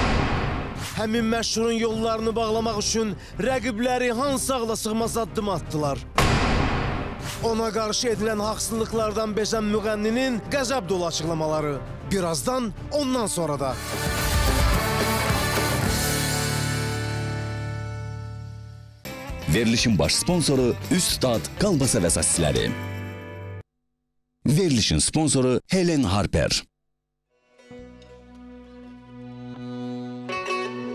Həmin məşhurun yollarını bağlamaq üçün rəqibləri hansı ağla sığmaz addım atdılar? Ona qarşı edilən haqsızlıqlardan bezən müğənninin qəzəb dolu açıqlamaları. Birazdan, ondan sonra da. Verilişin baş sponsoru Üstad Qalbasa və Sassiləri. Verilişin sponsoru Helen Harper.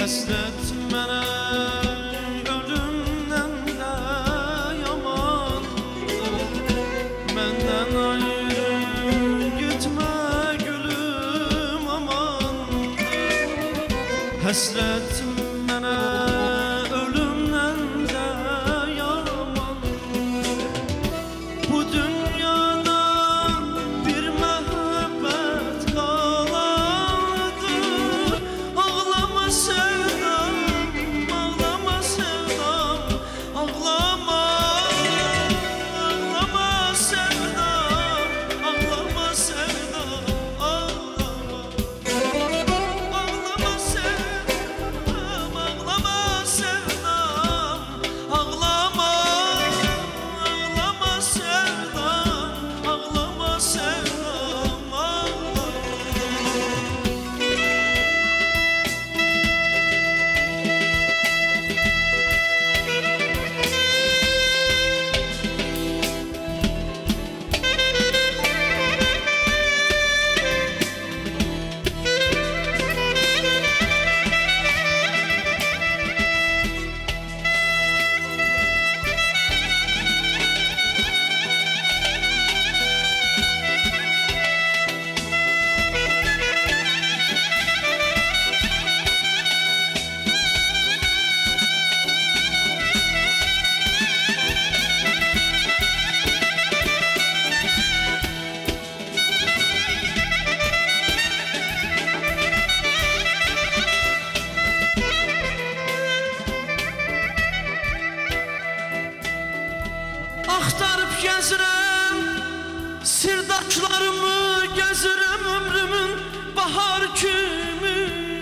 Həsrət mənə ölümdən də yamandır. Məndən ayrı gitmə gülüm amandır. Həsrət mənə ölümdən də yamandır. Bu dünyada bir məhəbbət qaladır. Ağlama sevdam, ağlama sevdam, ağlama. Ağlama sevdam, ağlama sevdam, ağlama. Ağlama sevdam, ağlama sevdam, ağlama. Ağlama sevdam, ağlama sevdam, ağlama. Axtarıb gəzirəm, sirdaşlarımı gəzirəm ömrümün bahar kimi.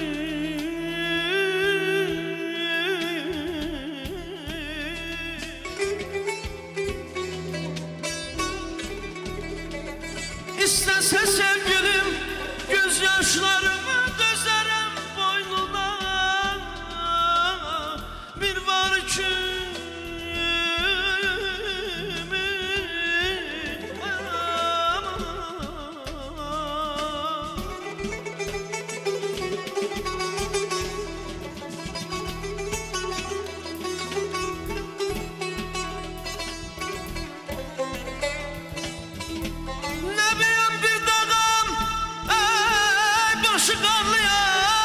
İstəsə sevgilim gözyaşlarımı dözərəm boynuna. Bir var kimi ne bileyim bir dağım, ey başı qarlıya.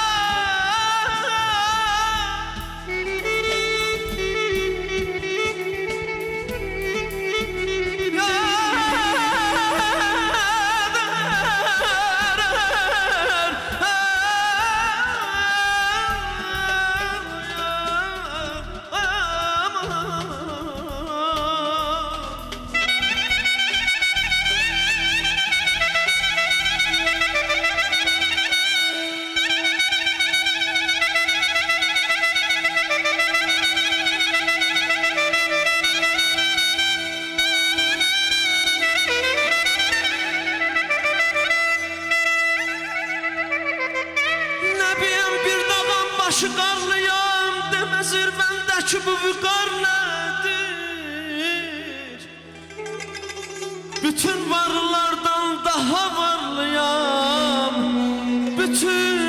Ne bileyim bir dağım başı qarlıyam, demə zirvəndəki bu vüqar nədir? Bütün varlardan daha varlıyam, bütün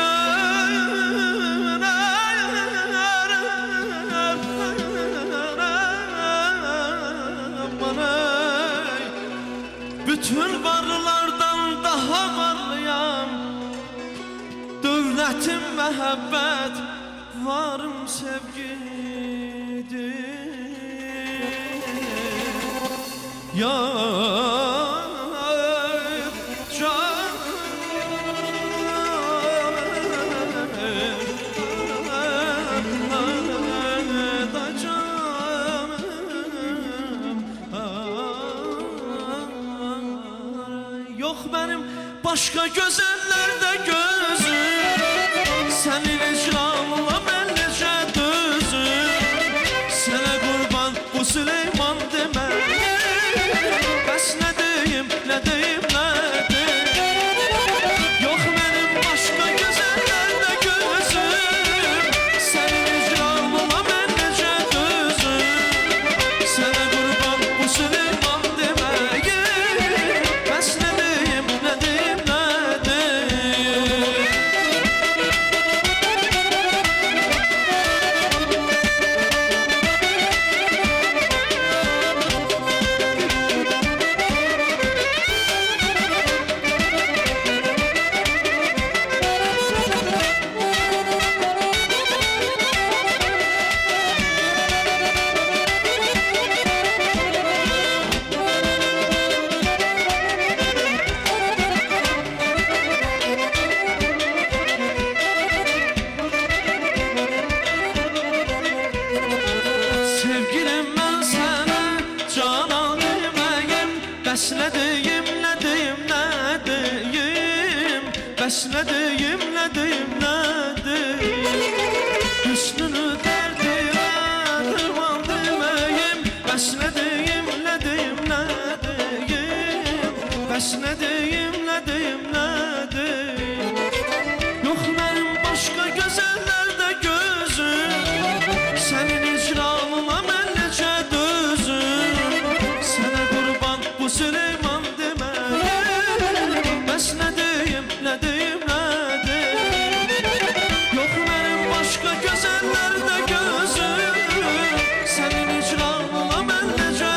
bütün varlardan daha varlıyam. Dövlətim məhəbbət, varım sevgidir. Ya can, da canım. Yox mənim başqa gözəllərdə gözüm, sənin icranla mən necə dözüm. Sənə qurban bu Süleyman demə, bəs nə deyim, nə deyim, nə deyim. Yox mənim başqa gözəllərdə gözüm, sənin icranla mən necə dözüm. Sənə qurban bu Süleyman demə, bəs nə deyim, nə deyim, nə deyim. başqa gözəllərdə gözüm Sənin icranına mən necə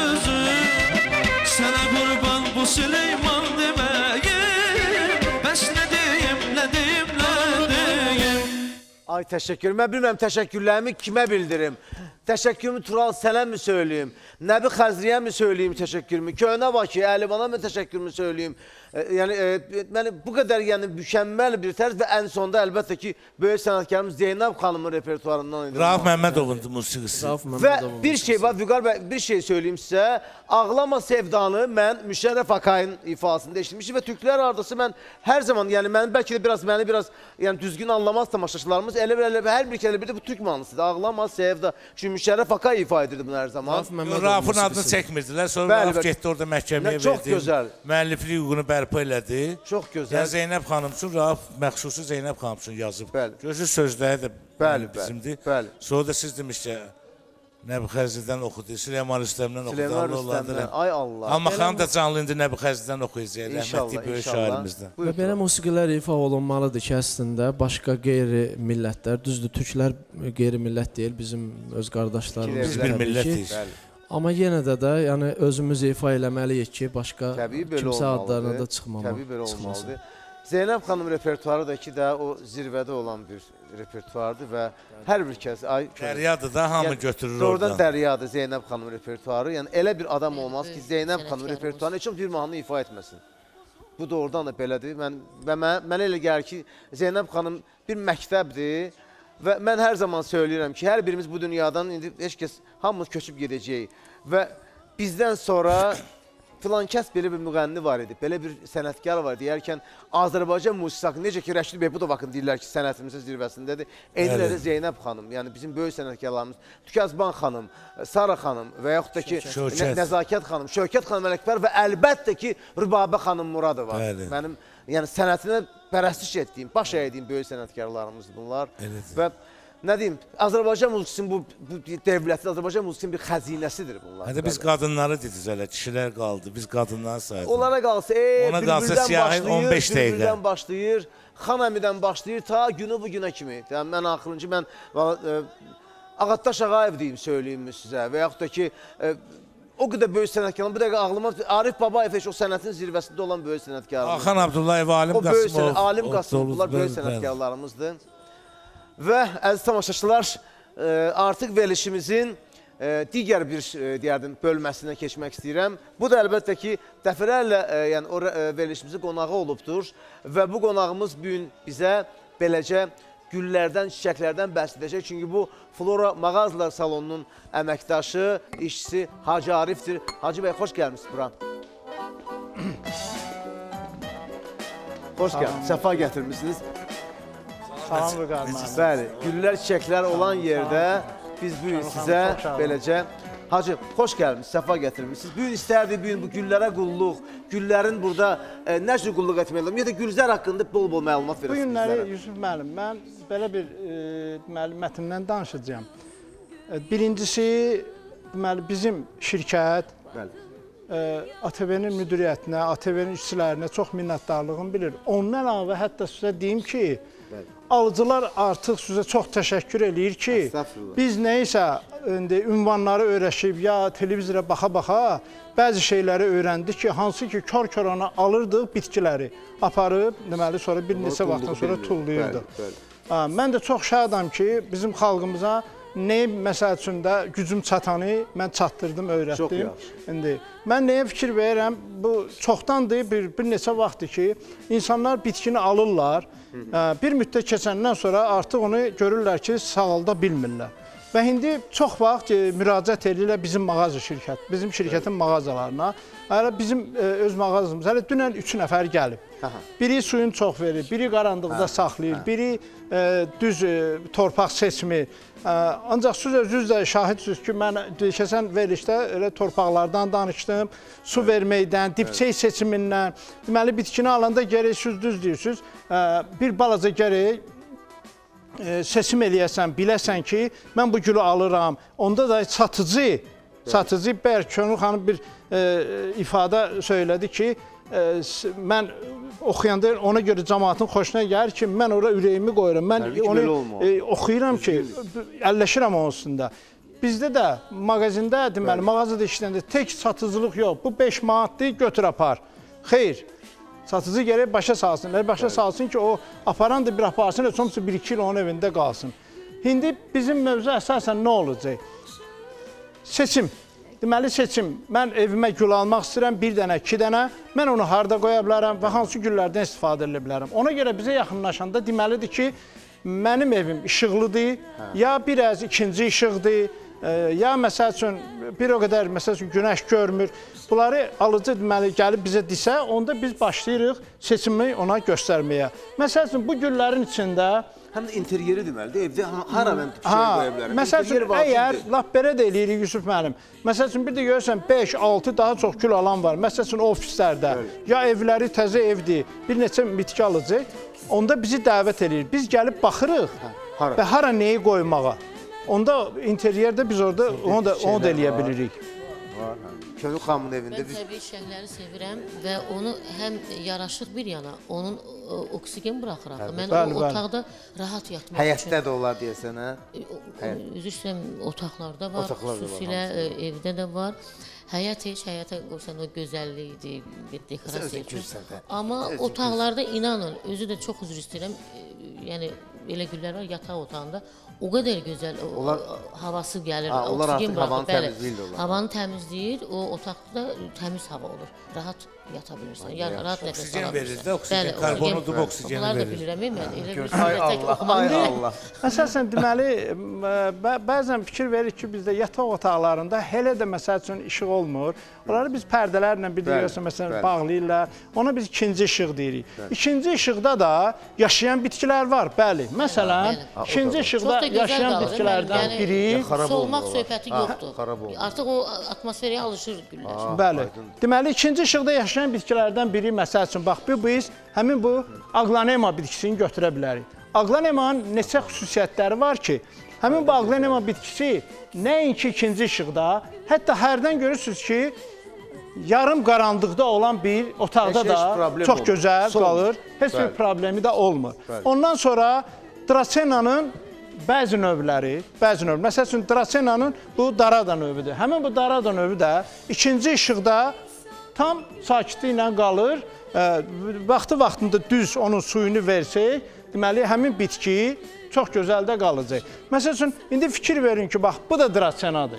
dözüm Sənə qurban bu Süleyman deməyim Bəs nə deyim, nə deyim, nə deyim Ay təşəkkür. Mən bilməm təşəkkürlərimi kimə bildirim. Təşəkkürümü Tural sənə mi söyləyim? Nəbi Xəzriyə mi söyləyim təşəkkürümü? Köhnə Bakı, Əlibana mı təşəkkürümü söyləyim? E, yəni, e, yəni bu qədər yəni mükəmməl bir tərz və ən sonda əlbəttə ki, böyük sənətkarımız Zeynəb xanımın repertuarından idi. Rauf Məmmədovun musiqisi. Və bir şey var, Vüqar bəy, bir şey söyləyim sizə. Ağlama sevdanı mən Müşərrəf Akay'ın ifasında eşitmişim və türklər ardası mən hər zaman, yəni mənim bəlkə də biraz, məni biraz yəni, düzgün anlamaz tamaşaçılarımız, elə bir, elə bir, hər bir kəllə bir də bu türk mahnısıdır. Ağlama sevda. Çünki Müşərrəf Akay ifa edirdi bunu hər zaman. Rauf'un adını çəkmirdilər, sonra Rauf getdi orada məhkəməyə verdi. Çox gözəl. Müəlliflik hüququnu bərpa elədi. Çox gözəl. Yəni Zeynəb xanım üçün, Rauf məxsusu Zeynəb xanım üçün yazıb. Bəli. Gözü sözləri də bəli, bizimdir. Bəli. Sonra da siz demiş ki, Nəbi Xəzridən oxudu, Süleyman Rüstəmdən oxudu. Süleyman Rüstəmdən, ay Allah. Amma xanım da canlı indi Nəbi Xəzridən oxuyacaq, rəhmətli böyük şairimizdən. Və belə musiqilər ifa olunmalıdır ki, əslində başqa qeyri-millətlər, düzdür, türklər qeyri-millət deyil, bizim öz qardaşlarımız. Biz bir millətik. Amma yenə də də yəni özümüz ifa eləməliyik ki, başqa kimsə adlarına da çıxmamalı. Təbii belə olmalıdır. Zeynəb xanım repertuarı da ki də o zirvədə olan bir repertuardır və hər bir kəs... Dəryadır da, hamı götürür oradan. Doğrudan Dəryadır Zeynəb xanım repertuarı. Yəni elə bir adam olmaz ki, Zeynəb xanım repertuarını heç bir mahnı ifa etməsin. Bu doğrudan da belədir. Və mənə elə gəlir ki, Zeynəb xanım bir məktəbdir və mən hər zaman söyləyirəm ki, hər birimiz bu dünyadan indi heç kəs, hamımız köçüb gedəcəyik və bizdən sonra filan kəs belə bir müğənni var idi, belə bir sənətkar var deyərkən Azərbaycan musiqisi haqqında necə ki Rəşid Behbudov haqqında deyirlər ki, sənətimizin zirvəsindədir. Eynilə də Zeynəb xanım, yəni bizim böyük sənətkarlarımız, Tükəzban xanım, Sara xanım və yaxud da ki Nəzakət xanım, Şövkət xanım Ələkbər və əlbəttə ki Rübabə xanım Muradova. Mənim yəni sənətinə pərəstiş etdiyim, baş əydiyim böyük sənətkarlarımızdır bunlar. Və nə deyim, Azərbaycan musiqisinin bu, bu devlətin, Azərbaycan musiqisinin bir xəzinəsidir bunlar. Hədə biz qadınları dedik elə, kişilər qaldı, biz qadınları saydık. Onlara qalsa, e, Ona qalsa siyahı on beş dəqiqə. Bülbüldən başlayır, Xan əmidən başlayır, ta günü bu günə kimi. Yəni, mən axırıncı, mən e, Ağaddaş Ağayev deyim, söyləyim sizə və yaxud da ki, e, o qədər böyük sənətkarlar, bu dəqiqə ağlıma, Arif Babayev heç o sənətin zirvəsində olan böyük sənətkarlar. Axan Abdullayev, Alim Qasımov. Alim Qasımov, bunlar böyük sənətkarlarımızdır. Və əziz tamaşaçılar, artıq verilişimizin digər bir deyərdim, bölməsinə keçmək istəyirəm. Bu da əlbəttə ki, dəfələrlə yəni, o verilişimizin qonağı olubdur və bu qonağımız bugün bizə beləcə güllərdən, çiçəklərdən bəhs edəcək. Çünki bu Flora Mağazalar Salonunun əməkdaşı, işçisi Hacı Arifdir. Hacı bəy, xoş gəlmişsiniz bura. Xoş gəlmişsiniz, səfa gətirmişsiniz. Salam Vüqar müəllim. Bəli, güllər, çiçəklər olan yerdə biz bugün sizə beləcə... Hacı, xoş gəlmişsiniz, səfa gətirmişsiniz. Bugün istərdik, bugün bu güllərə qulluq, güllərin burada e, nə cür qulluq etmək lazım, ya da gülzər haqqında bol-bol məlumat verəsiniz. Bu günləri Yusuf müəllim, mən belə bir e, mətndən danışacağım. E, birincisi, deməli, bizim şirkət e, A T V-nin müdiriyyətinə, A T V-nin işçilərinə çox minnətdarlığını bilir. Ondan əlavə hətta sizə deyim ki, alıcılar artıq sizə çox təşəkkür eləyir ki, biz nəyisə indi ünvanları öyrəşib ya televizora baxa-baxa bəzi şeyləri öyrəndik ki, hansı ki, kör-kör ona alırdıq bitkiləri, aparıb, deməli, sonra bir neçə vaxtdan sonra tullayırdıq. Mən də çox şadam ki, bizim xalqımıza nəyə məsəl üçün də gücüm çatanı mən çatdırdım, öyrətdim. İndi mən nəyə fikir verirəm, bu çoxdandır, bir, bir neçə vaxtdır ki, insanlar bitkini alırlar, bir müddət keçəndən sonra artıq onu görürlər ki, sağalda bilmirlər. Və indi çox vaxt e, müraciət edirlər bizim mağaza şirkət, bizim şirkətin mağazalarına. Hələ bizim e, öz mağazamız, hələ dünən üç nəfər gəlib. Biri suyun çox verir, biri qaranlıqda saxlayır, biri e, düz e, torpaq seçmir. E, ancaq siz özünüz də şahidsiniz ki, mən keçən verilişdə elə torpaqlardan danışdım, su verməkdən, dibçək seçimindən. Deməli, bitkini alanda gərək siz düz deyirsiniz, e, bir balaca gərək E, seçim eləyəsən, biləsən ki, mən bu gülü alıram. Onda da satıcı, satıcı Bərk Könül xanım bir e, ifadə söylədi ki, mən oxuyanda ona görə cəmaatın xoşuna gəlir ki, mən ora ürəyimi qoyuram. Mən onu oxuyuram ki, əlləşirəm onun üstündə. Bizdə də mağazində, deməli, mağazada işləndə tək satıcılıq yox. Bu beş manatdır, götür apar. Xeyr. Satıcı gərək başa salsın. Başa salsın ki, o aparan da bir aparsın, sonuçta bir iki il onun evində qalsın. İndi bizim mövzu əsasən nə olacaq? Seçim. Deməli, seçim. Mən evimə gül almaq istəyirəm, bir dənə, iki dənə. Mən onu harada qoya bilərəm və hansı güllərdən istifadə edə bilərəm. Ona görə bizə yaxınlaşanda deməlidir ki, mənim evim işıqlıdır, ya biraz ikinci işıqdır, ya məsəl üçün bir o qədər məsəl üçün günəş görmür. Bunları alıcı deməli gəlib bizə desə, onda biz başlayırıq seçimi ona göstərməyə. Məsəl üçün bu güllərin içində həm də interyeri deməlidir. Evdə hara mən şey qoya bilərəm. Məsəl üçün əgər lap belə də eləyirik Yusuf müəllim. Məsəl üçün bir də görürsən beş altı daha çox gül alan var. Məsəl üçün ofislərdə ya evləri təzə evdir, bir neçə bitki alacaq. Onda bizi dəvət edir. Biz gəlib baxırıq və hara nəyi qoymağa. Onda interyerdə biz orada onu da, onu da eləyə bilirik. Könül xanımın evində biz... Mən təbii şəhərləri sevirəm və onu həm yaraşıq bir yana, onun oksigen buraxıraq. Mən o otaqda rahat yatmaq üçün. Həyətdə də olar deyəsən, hə? Üzr istəyirəm, otaqlarda var, xüsusilə evdə də var. Həyət heç, həyətə qoysan o gözəllikdir, bir dekorasiya üçün. Amma otaqlarda inanın, özü də çox üzr istəyirəm, yəni elə güllər var yataq otağında. O qədər gözəl havası gəlir, oksigen buraxır. Havanı təmizləyir, o otaqda təmiz hava olur. Rahat yata bilirsən, rahat nəfəs ala bilirsən. Oksigen verir də, oksigen, karbonudub oksijeni verir. Bunlar da bilirəm, mən elə bir sürətə tək oxumaq. Əsasən, deməli, bəzən fikir verir ki, bizdə yataq otaqlarında hələ də məsəl üçün işıq olmur. Onları biz pərdələrlə bir deyirsən, məsələn, bağlayırlar. Ona biz ikinci işıq deyirik. İkinci işıqda da yaşayan bitkilər var, bəli. Məsələn, ikinci işıqda yaşayan bitkilərdən biri... Solmaq söhbəti yoxdur. Artıq o atmosferiyə alışır güllər. Bəli. Deməli, ikinci işıqda yaşayan bitkilərdən biri, məsəl üçün, bax, biz həmin bu aglanema bitkisini götürə bilərik. Aglanemanın neçə xüsusiyyətləri var ki, həmin bu aglanema bitkisi nəinki ikinci işıqda, hətta hərdən görürsünüz ki, yarım qaranlıqda olan bir otaqda da çox gözəl qalır, heç bir problemi də olmur. Ondan sonra Dracena'nın bəzi növləri, bəzi növləri, məsəl üçün Dracena'nın bu Darada növüdür. Həmin bu Darada növü də ikinci işıqda tam sakitliklə qalır. Vaxtı-vaxtında düz onun suyunu versək, deməli, həmin bitki çox gözəl də qalacaq. Məsəl üçün, indi fikir verin ki, bax, bu da Dracenadır.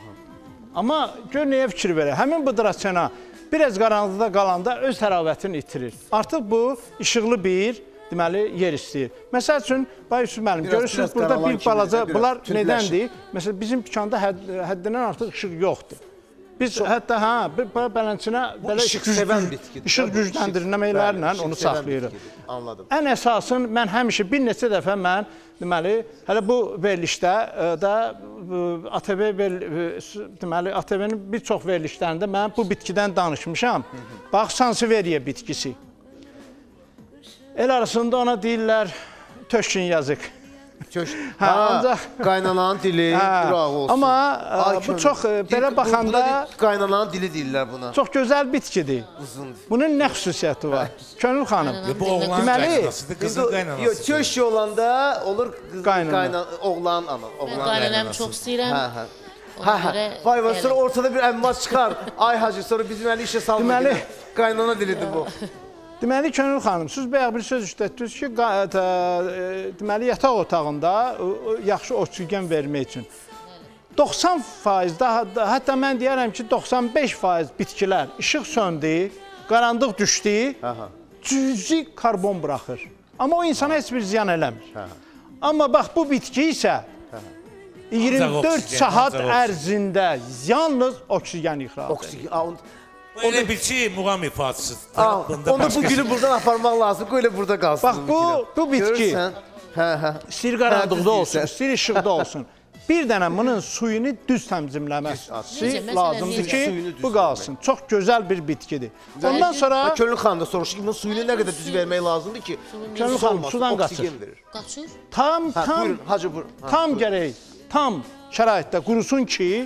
Amma gör nəyə fikir verir? Həmin bu Dracena biraz qaranlıqda qalanda öz təravətini itirir. Artıq bu işıqlı bir, deməli, yer istəyir. Məsəl üçün, Bay Yusuf müəllim, görürsünüz, burada bir balaca, bunlar nədəndir? Məsələn, bizim dükanda həddindən artıq işıq yoxdur. Biz hətta, hə, bələnçinə belə işıq gücləndirmələrlə onu saxlayırıq. Ən əsasın, mən həmişə bir neçə dəfə mən, deməli, hələ bu verilişdə də A T V, deməli, A T V-nin bir çox verilişlərində mən bu bitkidən danışmışam. Bax, Sanseveriya bitkisi. El arasında ona deyirlər töşkün yazıq. Qaynananın dili qırağı olsun. Amma bu çox, belə baxanda... Qaynananın dili deyirlər buna. Çox gözəl bitkidir. Bunun nə xüsusiyyəti var? Könül xanım. Bu oğlan qaynanasıdır, qızın qaynanasıdır. Töş yolanda olur oğlan ana. Mən qaynanamı çox istəyirəm. Vay vay, sonra ortada bir əmmaz çıxar. Ay hacı, sonra bizim əli işə salmır. Qaynana dilidir bu. Deməli, Könül xanım, siz bayaq bir söz işlətdiniz ki, deməli, yataq otağında yaxşı oksigen vermək üçün. doxsan faiz, hətta mən deyərəm ki, doxsan beş faiz bitkilər işıq söndü, qaranlıq düşdü, cüzi karbon buraxır. Amma o insana heç bir ziyan eləmir. Amma bax, bu bitki isə iyirmi dörd saat ərzində yalnız oksigen ixrac edir. Elə bir ki, muğam ifadəsidir. Onu bu gülü buradan aparmaq lazım, qoy elə burada qalsın. Bax, bu bitki istəyir qaranlıqda olsun, istəyir işıqda olsun. Bir dənə bunun suyunu düz təmizləməsi lazımdır ki, bu qalsın. Çox gözəl bir bitkidir. Ondan sonra... Könül xanım da soruşur ki, bunun suyunu nə qədər düz vermək lazımdır ki, Könül xanım sudan qaçır. Qaçır? Tam, tam, tam gərək, tam şəraitdə qurusun ki,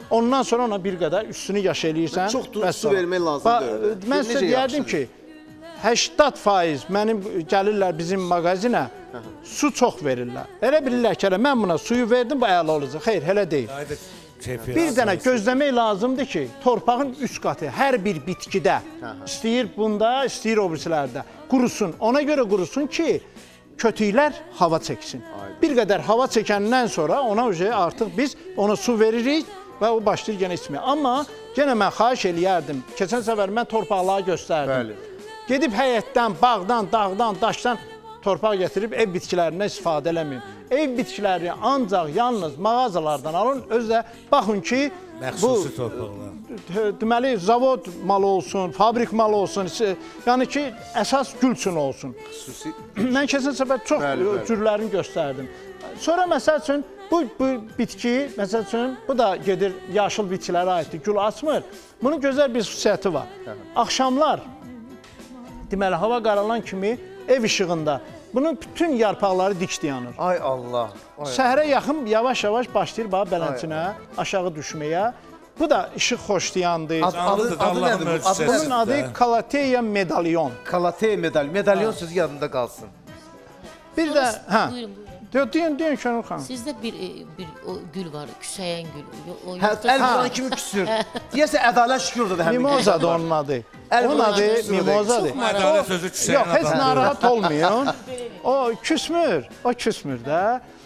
Ondan sonra ona bir qədər üstünü yaş eləyirsən. Çox da su vermək lazımdır. Mən sizə deyərdim ki, səksən faiz mənim gəlirlər bizim mağazinə, su çox verirlər. Elə bilirlər ki, mən buna suyu verdim, bu əla olacaq. Xeyr, elə deyil. Bir dənə gözləmək lazımdır ki, torpağın üst qatı hər bir bitkidə, istəyir bunda, istəyir o birisilərdə qurusun. Ona görə qurusun ki, kötüklər hava çəksin. Bir qədər hava çəkəndən sonra ona artıq biz ona su veririk və o başlayır yenə içməyə. Amma yenə mən xahiş eləyərdim. Keçən səfər mən torpaqları göstərdim. Gedib həyətdən, bağdan, dağdan, daşdan torpaq gətirib ev bitkilərindən istifadə eləməyin. Ev bitkiləri ancaq yalnız mağazalardan alın. Özdə baxın ki, məxsusi torpaqlar. Deməli, zavod malı olsun, fabrik malı olsun, yəni ki, əsas gül üçün olsun. Xüsusi. Mən keçən səfər çox cürlərini göstərdim. Sonra, məsəl üçün, bu bitki, məsəl üçün, bu da gedir yaşıl bitkilərə aiddir, gül açmır. Bunun gözəl bir xüsusiyyəti var. Axşamlar, deməli, hava qaralan kimi ev işığında bunun bütün yarpaqları dik dayanır. Ay Allah. Səhərə yaxın yavaş-yavaş başlayır bax bələnçinə, aşağı düşməyə. Bu da işıq xoşlayandır. Adı Allahın möcüzəsidir. Bunun adı Kalateya medalyon. Kalateya medalyon. Medalyon sözü yadında qalsın. Bir də, hə. Deyin, deyin Şənur xanım. Sizdə bir gül var, küsəyən gül. Hə, əl kimi küsür. Deyəsə, ədalət şükürdür həmin. Mimozadır onun adı. Onun adı mimozadır. Çox ədalət sözü küsəyən adam. Yox, heç narahat olmayın. O küsmür, o küsmür də.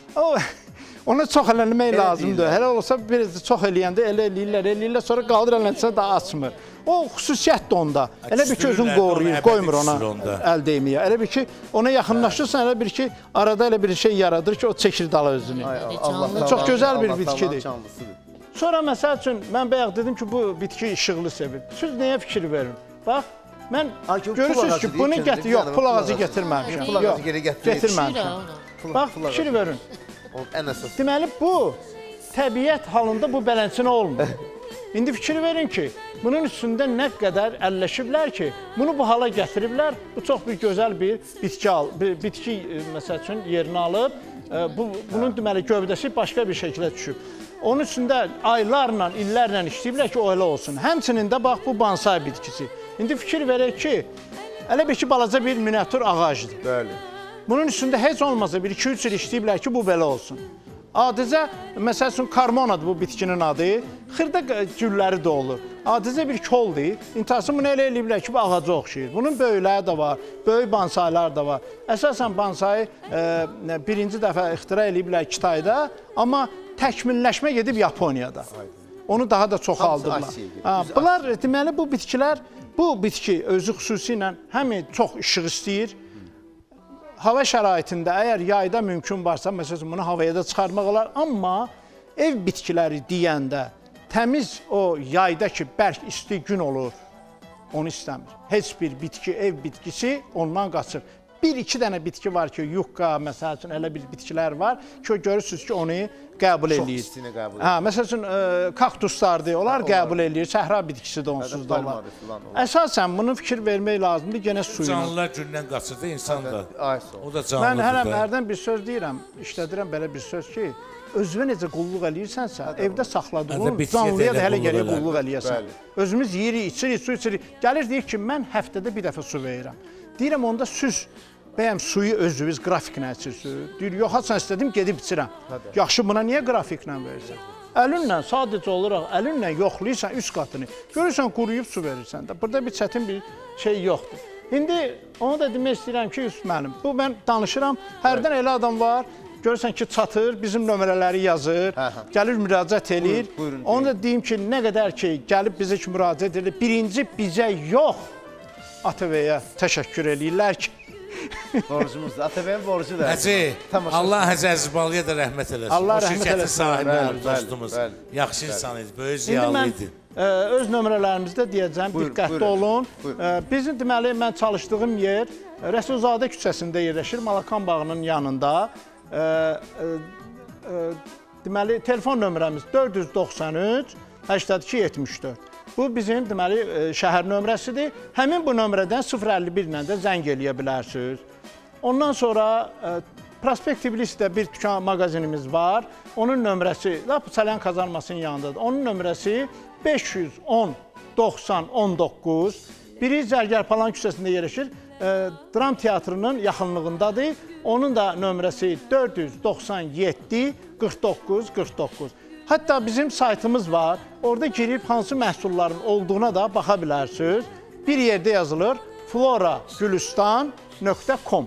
Ona çox eləmək lazımdır. Hələ olsa çox eləyəndə elə eləyirlər, eləyirlər, sonra qaldır elənsə daha açmır. O xüsusiyyətdir onda. Elə bir ki, özünü qoruyur, qoymur ona əl deyməyə. Elə bir ki, ona yaxınlaşırsan, elə bir ki, arada elə bir şey yaradır ki, o çəkir dala özünü. Çox gözəl bir bitkidir. Sonra, məsəl üçün, mən bayaq dedim ki, bu bitki işıqlı sevir. Siz nəyə fikir verin? Bax, mən görürsünüz ki, bunu gətir, yox, pul ağacı gətirməmişəm. Pul ağacı geri gətirməmişəm. Bax, fikir verin. Deməli, bu təbiət halında bu bələnçinə olmur. İndi fikir verin ki, bunun üstündə nə qədər əlləşiblər ki, bunu bu hala gətiriblər. Bu çox bir gözəl bir bitki, məsəl üçün, yerini alıb. Bunun deməli, gövdəsi başqa bir şəkildə düşüb. Onun üstündə aylarla, illərlə işləyiblər ki, o elə olsun. Həmçinin də, bax, bu bonsai bitkisi. İndi fikir verək ki, elə bir ki, balaca bir miniatür ağacdır. Bəli. Bunun üstündə heç olmasa bir iki üç il işləyiblər ki, bu belə olsun. Adicə, məsəl üçün, karmonadır bu bitkinin adı. Xırda gülləri də olur. Adicə bir koldur. İntihası bunu elə eləyiblər ki, bu ağaca oxşayır. Bunun böyükləri də var, böyük bonsailar da var. Əsasən bonsai birinci dəfə ixtira eləyiblər Kitayda, amma təkmilləşmə gedib Yaponiyada. Onu daha da çoxaldırlar. Bunlar, deməli, bu bitkilər, bu bitki özü xüsusilə həm çox işıq istəyir, hava şəraitində əgər yayda mümkün varsa, məsələn, bunu havaya da çıxarmaq olar, amma ev bitkiləri deyəndə təmiz o yayda ki, bərk isti gün olur, onu istəmir. Heç bir bitki, ev bitkisi ondan qaçır. Bir-iki dənə bitki var ki, yuqqa, məsəl üçün, elə bir bitkilər var ki, görürsünüz ki, onu qəbul eləyir. Çox istini qəbul eləyir. Məsəl üçün, kaktuslardır, onlar qəbul eləyir, səhra bitkisi də onsuz da olar. Əsasən, bunu fikir vermək lazımdır, genə suyuna. Canlılar gündən qaçır da, insan da. O da canlıdır. Mən hələm hərdən bir söz deyirəm, işlədirəm belə bir söz ki, özünə necə qulluq eləyirsənsə, evdə saxladığın canlıya da hələ gərək qulluq eləyəsən. Özümüz yeyirik, içirik, su içirik. Gəlir deyir ki, mən həftədə bir dəfə su verirəm. Deyirəm, onda süz, bəyəm suyu özünüz qrafiklə içirsiniz. Deyir, yox, haçan istədim, gedib içirəm. Yaxşı, buna niyə qrafiklə verirsən? Əlinlə, sadəcə olaraq əlinlə yoxlayırsan üst qatını. Görürsən, quruyub su verirsən də. Burada bir çətin bir şey yoxdur. İndi onu da demək istəyirəm ki, mənim, bu mən danışıram, hərdən elə adam var, görürsən ki, çatır, bizim nömrələri yazır, gəlir müraciət edir. Onu da deyim ki, nə qədər ki, gəlib bizə ki, müraciət edir, birinci bizə yox, A T V-yə təşəkkür eləyirlər ki, borcumuzdur, A T V-nin borcudur. Həcə, Allah Həcə Əzizbalıya da rəhmət eləsin. Allah rəhmət eləsin. O şirkətin sahibi, dostumuz, yaxşı insan idi, böyük ziyalı idi. Öz nömrələrimizdə deyəcəm, diqqətli olun. Bizim, deməli, mən çalışdığım yer Rəsulzadə küçəsində yerləşir, Malakan bağının yanında. Deməli, telefon nömrəmiz dörd yüz doxsan üç səksən iki yetmiş dörd. Bu bizim, deməli, şəhər nömrəsidir. Həmin bu nömrədən sıfır əlli bir ilə də zəng eləyə bilərsiniz. Ondan sonra Prospekt Tbilisdə bir dükan mağazinimiz var. Onun nömrəsi, lap Salyan kazanmasının yanındadır. Onun nömrəsi beş yüz on doxsan on doqquz. Biri Zərgərpalan küçəsində yerləşir. Dram teatrının yaxınlığındadır. Onun da nömrəsi dörd yüz doxsan yeddi qırx doqquz qırx doqquz. Hətta bizim saytımız var. Orada girib hansı məhsulların olduğuna da baxa bilərsiniz. Bir yerdə yazılır flora gülistan nöqtə com.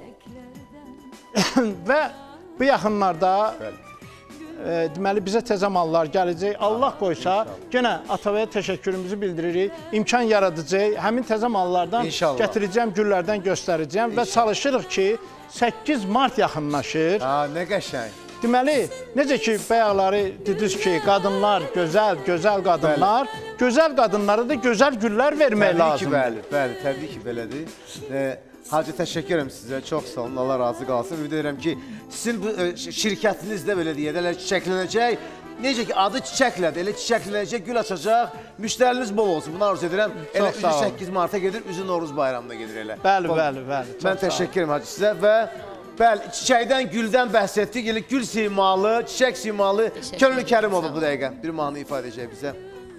Və bu yaxınlarda e, deməli bizə təzə mallar gələcək. Allah qoysa, yenə Atavaya təşəkkürümüzü bildiririk. İmkan yaradıcaq. Həmin təzə mallardan İnşallah. Gətirəcəm, güllərdən göstərəcəm İnşallah. Və çalışırıq ki, səkkiz mart yaxınlaşır. Ha, nə qəşəng. Deməli, necə ki, bayaqları dediniz ki, qadınlar, gözəl, gözəl qadınlar, bəli. Gözəl qadınlara da gözəl güllər vermək təbii lazımdır. Bəli, bəli, təbii ki, belədir. E, Hacı, təşəkkür edirəm sizə, çox sağ olun, Allah razı qalsın. Ümid edirəm ki, sizin bu e, şirkətinizdə belə deyək, elə çiçəklənəcək. Necə ki, adı çiçəklədir, elə çiçəklənəcək, gül açacaq, müştəriniz bol olsun. Bunu arzu edirəm. Elə üzü səkkiz marta gedir, üzü Novruz bayramına gedir elə. Bəli, bəli, bəli. Mən təşəkkür edirəm Hacı sizə və bəli, çiçəkdən, güldən bəhs etdik. Elə gül simalı, çiçək simalı Könül Kərimovu bu dəqiqə bir mahnı ifadə edəcək bizə.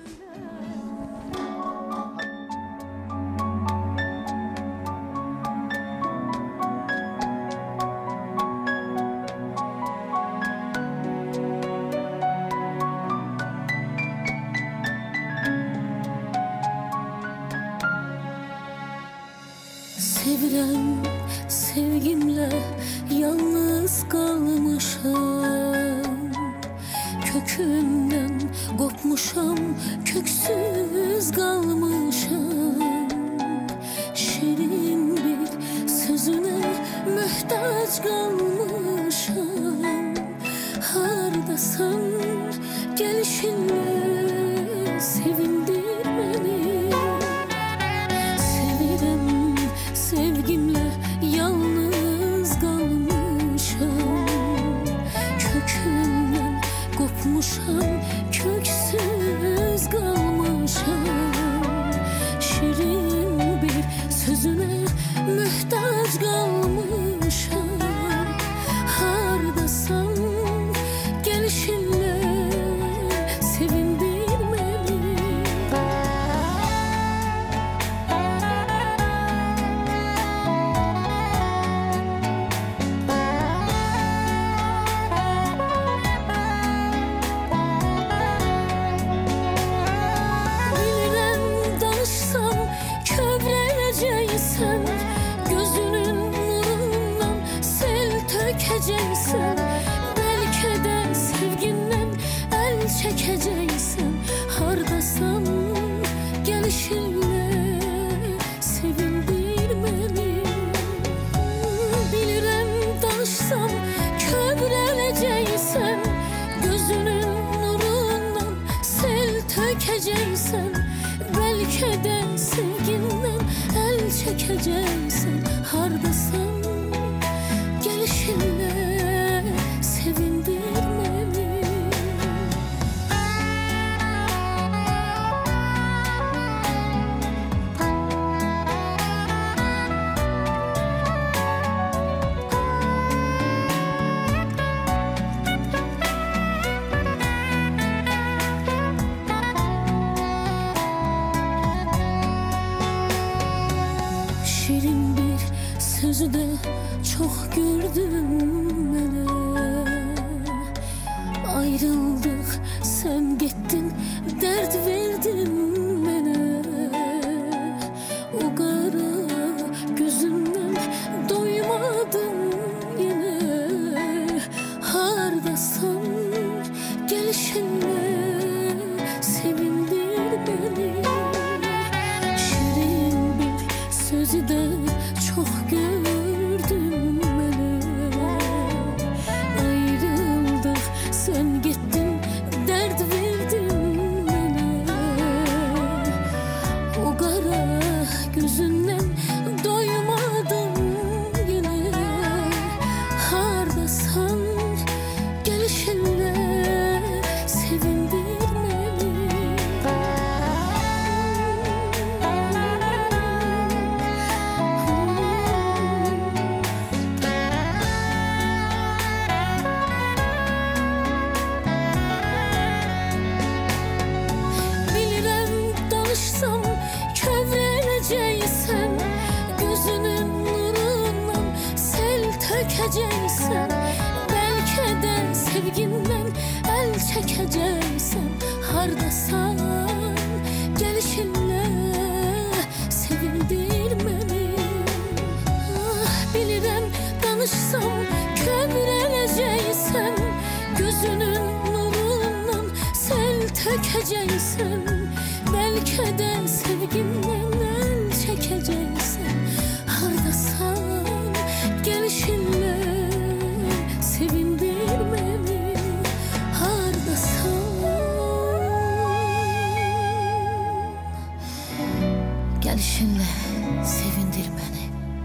Sevirəm, sevgimlə yalnız qalmışam. Kökümdən qopmuşam, köksüz qalmışam. Şirin bir sözünə möhtac qalmışam. Hardasan, gəlişinlə sevindir məni. Sevirəm, sevgimlə yalnız qalmışam. Kökümdən qopmuşam, köksüz qalmışam. Şirin bir sözünə möhtac qalmışam. Hardasan, gəlişinlə sevindir məni. Bilirəm, danışsam kövrələcəksən. Gözünün nurundan sel tökəcəksən. Bəlkə də sevgindən əl çəkəcəksən. Hardasan, gəlişinlə sevindir məni. Bilirəm, danışsam kövrələcəksən. Gözünün nurundan sel tökəcəksən. Bəlkə də sevgindən əl çəkəcəksən. Hardasan, gəlişinlə sevindir məni. Şirin bir sözü də çox gördüm mənə. Ayrıldıq, sən getdin, dərd verdin mənə. O qara gözündən doymadım yenə. Hardasan, gəlişinlə sevindir məni. Şirin bir sözü də çox gördüm mənə. Ayrıldıq, sən getdin, dərd verdin çəkəcəksən hardasan gəlişinlə sevindir məni ah, bilirəm danışsam kövrələcəksən gözünün nurundan sel tökəcəksən bəlkə də sevgindən əl çəkəcəksən hardasan gəlişinlə sevindir məni hardasan gəlişinlə sevindir məni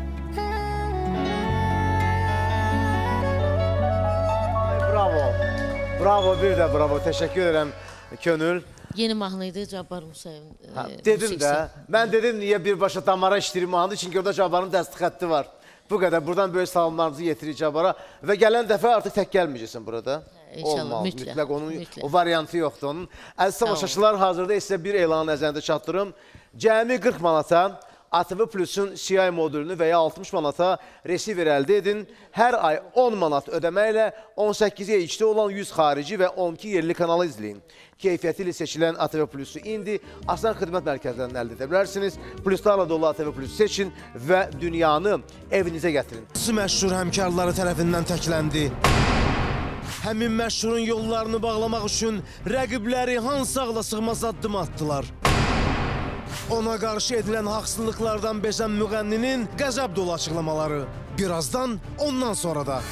Bravo. Bravo, bir də bravo. Təşəkkür edirəm Könül. Yeni mahnıydı Cabbar Musayevin. Ha, dedim də, mən dedim niyə birbaşa damara işləyir mahnı, çünki orada Cabbarın dəstək xətti var. Bu qədər, buradan böyük salamlarınızı yetirik Cabbara və gələn dəfə artıq tək gəlməyəcəksən burada. İnşallah, Olmaz, mütləq. mütləq onun mütləq. o variantı yoxdur onun. Əziz tamaşaçılar, hazırda sizə bir elanı nəzərində çatdırım. Cəmi qırx manata A T V Plus-un C I modülünü və ya altmış manata resiver əldə edin. Hər ay on manat ödəməklə on səkkiz H D olan yüz xarici və on iki yerli kanalı izləyin. Keyfiyyəti ilə seçilən A T V Plus-u indi asan xidmət mərkəzlərindən əldə edə bilərsiniz. Pluslarla dolu A T V Plus seçin və dünyanı evinizə gətirin. Hansı məşhur həmkarları tərəfindən təkləndi? Həmin məşhurun yollarını bağlamaq üçün rəqibləri hansı ağla sığmaz addım atdılar? Ona qarşı edilən haqsızlıqlardan bezən müğənninin qəzəb dolu açıqlamaları. Birazdan ondan sonra da.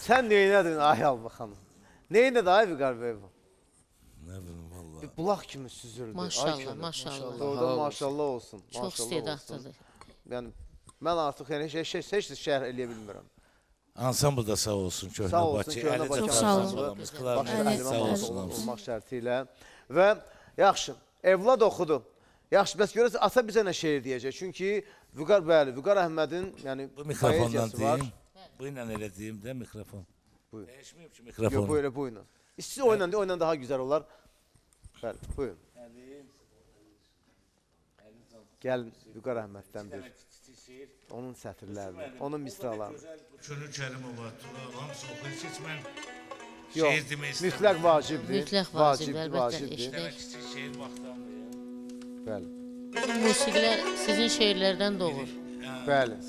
Sən neynədin ay Alba xanım? Neynədi ay Vüqar bəy bu? Nə bilim valla. Bir bulaq kimi süzüldü. Maşallah, maşallah. Orada maşallah olsun. Çox istedadlıdır. Yəni mən artıq yəni heç heç heç şərh eləyə bilmirəm. Ansambl da sağ olsun köhnə Sağ olsun Bakı. köhnə Bakı. Çox sağ olun. Sağ olsun olmaq şərti ilə. Və yaxşı, evlad oxudu. Yaxşı, bəs görəsən ata bizə nə şeir deyəcək? Çünki Vüqar bəli, Vüqar Əhmədin yəni bu mikrofondan deyim. Bu ilə elə deyim də mikrofon. Buyurun. Dəyişməyib ki mikrofonu. Yox, buyurun, buyurun. İstisi oynan, oynan daha güzel olar. Bəli, buyurun. Gəlin Vüqar Əhməddən bir. Onun sətirlərini, onun misralarını. Könül Kərimova, Tural, hamısı oxuyur ki, mən Yox, şeir demək istəyirəm. mütləq vacibdir. Mütləq vacibdir, əlbəttə. Bir dənə kiçik şeir vaxtdandır. Bəli. Bizim musiqilər sizin şeirlərdən doğur. Bəli.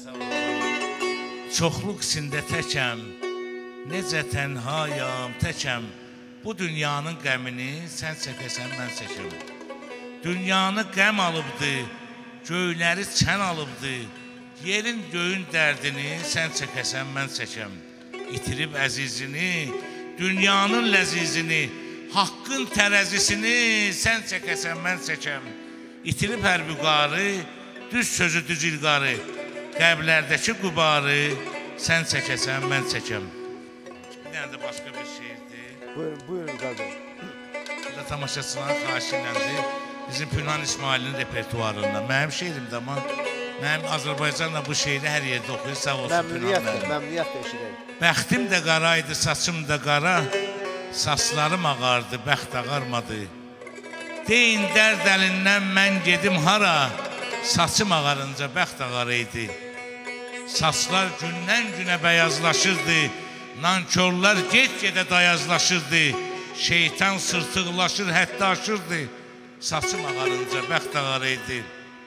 Çoxluq içində təkəm, necə tənhayam, təkəm. Bu dünyanın qəmini sən çəkəsən, mən çəkəm. Dünyanı qəm alıbdı, göyləri çən alıbdı. Yerin göyün dərdini sən çəkəsən, mən çəkəm. İtirib əzizini, dünyanın ləzizini, haqqın tərəzisini sən çəkəsən, mən çəkəm. İtirib hər vüqarı, düz sözü düz ilqarı, qəblərdəki qubarı sən çəkəsən, mən çəkəm. Bir dənə də başqa bir şeirdir. Buyurun, buyurun qardaş. Bu da tamaşaçıların xahişi iləndir. Bizim Pünan İsmail'in repertuarında. Mənim şeirimdə ama mənim Azərbaycanla bu şeiri hər yerdə oxuyur. Sağ olsun Pünan mənim. Məmnuniyyətlə eşidək. Bəxtim də qaraydı, saçım da qara, saçlarım ağardı, bəxt ağarmadı. Deyin dərd əlindən mən gedim hara, saçım ağarınca bəxt ağarıydı. Saçlar gündən günə bəyazlaşırdı, nankörlər get-gedə dayazlaşırdı. Şeytan sırtıqlaşır, hətta aşırdı. Saçım ağarınca bəxt ağarıydı.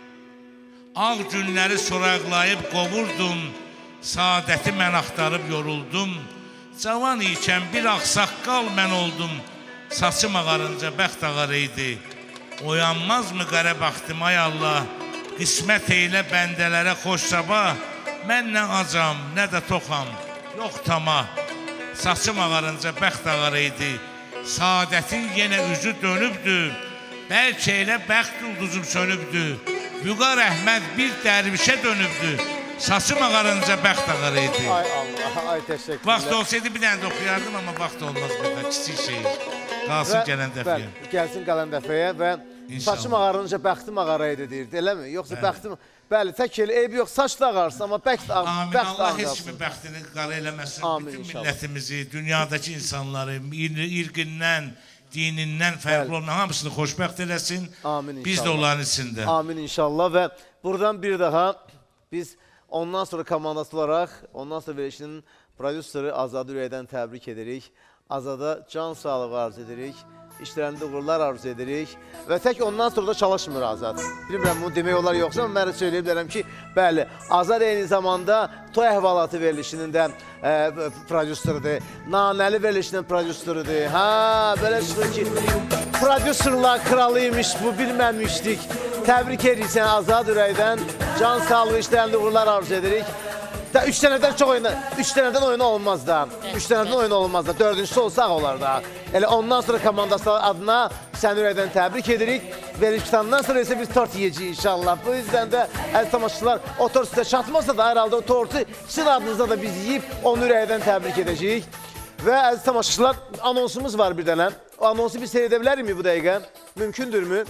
Ağ günləri soraqlayıb qovurdum, saadəti mən axtarıb yoruldum. Cavan ikən bir ağsaqqal mən oldum, saçım ağarınca bəxt ağarıydı. Oyanmazmı qərə baxdım ay Allah, qismət eylə bəndələrə xoş sabah. Mən nə acam, nə də toxam, yox tama. Saçım ağarınca bəxt ağarıydı. Saadətin yenə üzü dönübdü, bəlkə elə bəxt ulduzum sönübdü. Vüqar Əhməd bir dərvişə dönübdü, saçım ağarınca bəxt ağarıydı. Ay Allah, ay təşəkkürlər. Vaxt olsaydı bir dənə də oxuyardım, amma vaxt olmaz burada, kiçik şeir. Qalsın gələn dəfəyə. Gəlsin gələn dəfəyə və saçım ağarınca bəxtim ağaraydı deyirdi, eləmi? Yoxsa bəxtim, bəli, tək elə, eybi yox, saç da ağarsın, amma bəxt ağarsın. Amin, Allah heç kimi bəxtini qara eləməsin. Bütün millətimizi, dünyadakı insanları, irqindən, dinindən fərqli olmayan hamısını xoşbəxt eləsin. Amin inşallah. Biz də onların içində. Amin inşallah və buradan bir daha biz ondan sonra komandası olaraq, ondan sonra verilişinin prodüseri Azadı Ürəkdən təbrik edirik. Azada can sağlığı arzu edirik, işlərində uğurlar arzu edirik və tək ondan sonra da çalışmır Azad. Bilmirəm, bunu demək olar yoxsa, amma mən söyləyib deyirəm ki, bəli, Azad eyni zamanda toy əhvalatı verilişinin də e, prodüseridir, nanəli verilişinin prodüseridir. Ha, belə çıxır ki, prodüserlar kralıymış, bu bilməmişdik. Təbrik edirik səni Azad Ürəkdən, can sağlığı işlərində uğurlar arzu edirik. Üç dənədən çox oyuna, üç dənədən oyuna olmaz da. Üç dənədən oyuna olmaz da. Dördüncüsü olsaq olar da. Elə ondan sonra komandası adına səni ürəkdən təbrik edirik. Veriş kitabından sonra isə biz tort yiyəcəyik inşallah. Bu yüzden də əziz tamaşaçılar, o tort sizə çatmasa da herhalde o tortu sizin adınızda da biz yiyib onu ürəkdən təbrik edəcəyik. Və əziz tamaşaçılar, anonsumuz var bir dənə. O anonsu biz seyredə bilərik mi bu dəqiqə? Mümkündürmü?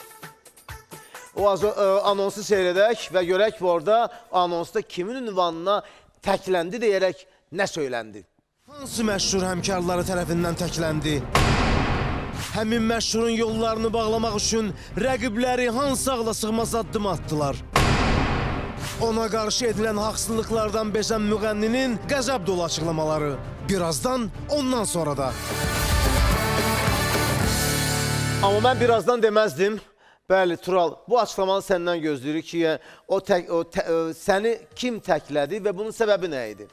O anonsu seyredək və görək bu orada anonsda kimin ünvanına təkləndi deyərək nə söyləndi? Hansı məşhur həmkarları tərəfindən təkləndi? Həmin məşhurun yollarını bağlamaq üçün rəqibləri hansı ağla sığmaz addım atdılar? Ona qarşı edilən haqsızlıqlardan bezən müğənninin qəzəb dolu açıqlamaları. Birazdan ondan sonra da. Amma mən birazdan deməzdim. Bəli, Tural, bu açıqlamanı səndən gözləyirik ki, o, tək, o tə, ə, səni kim təklədi və bunun səbəbi nə idi?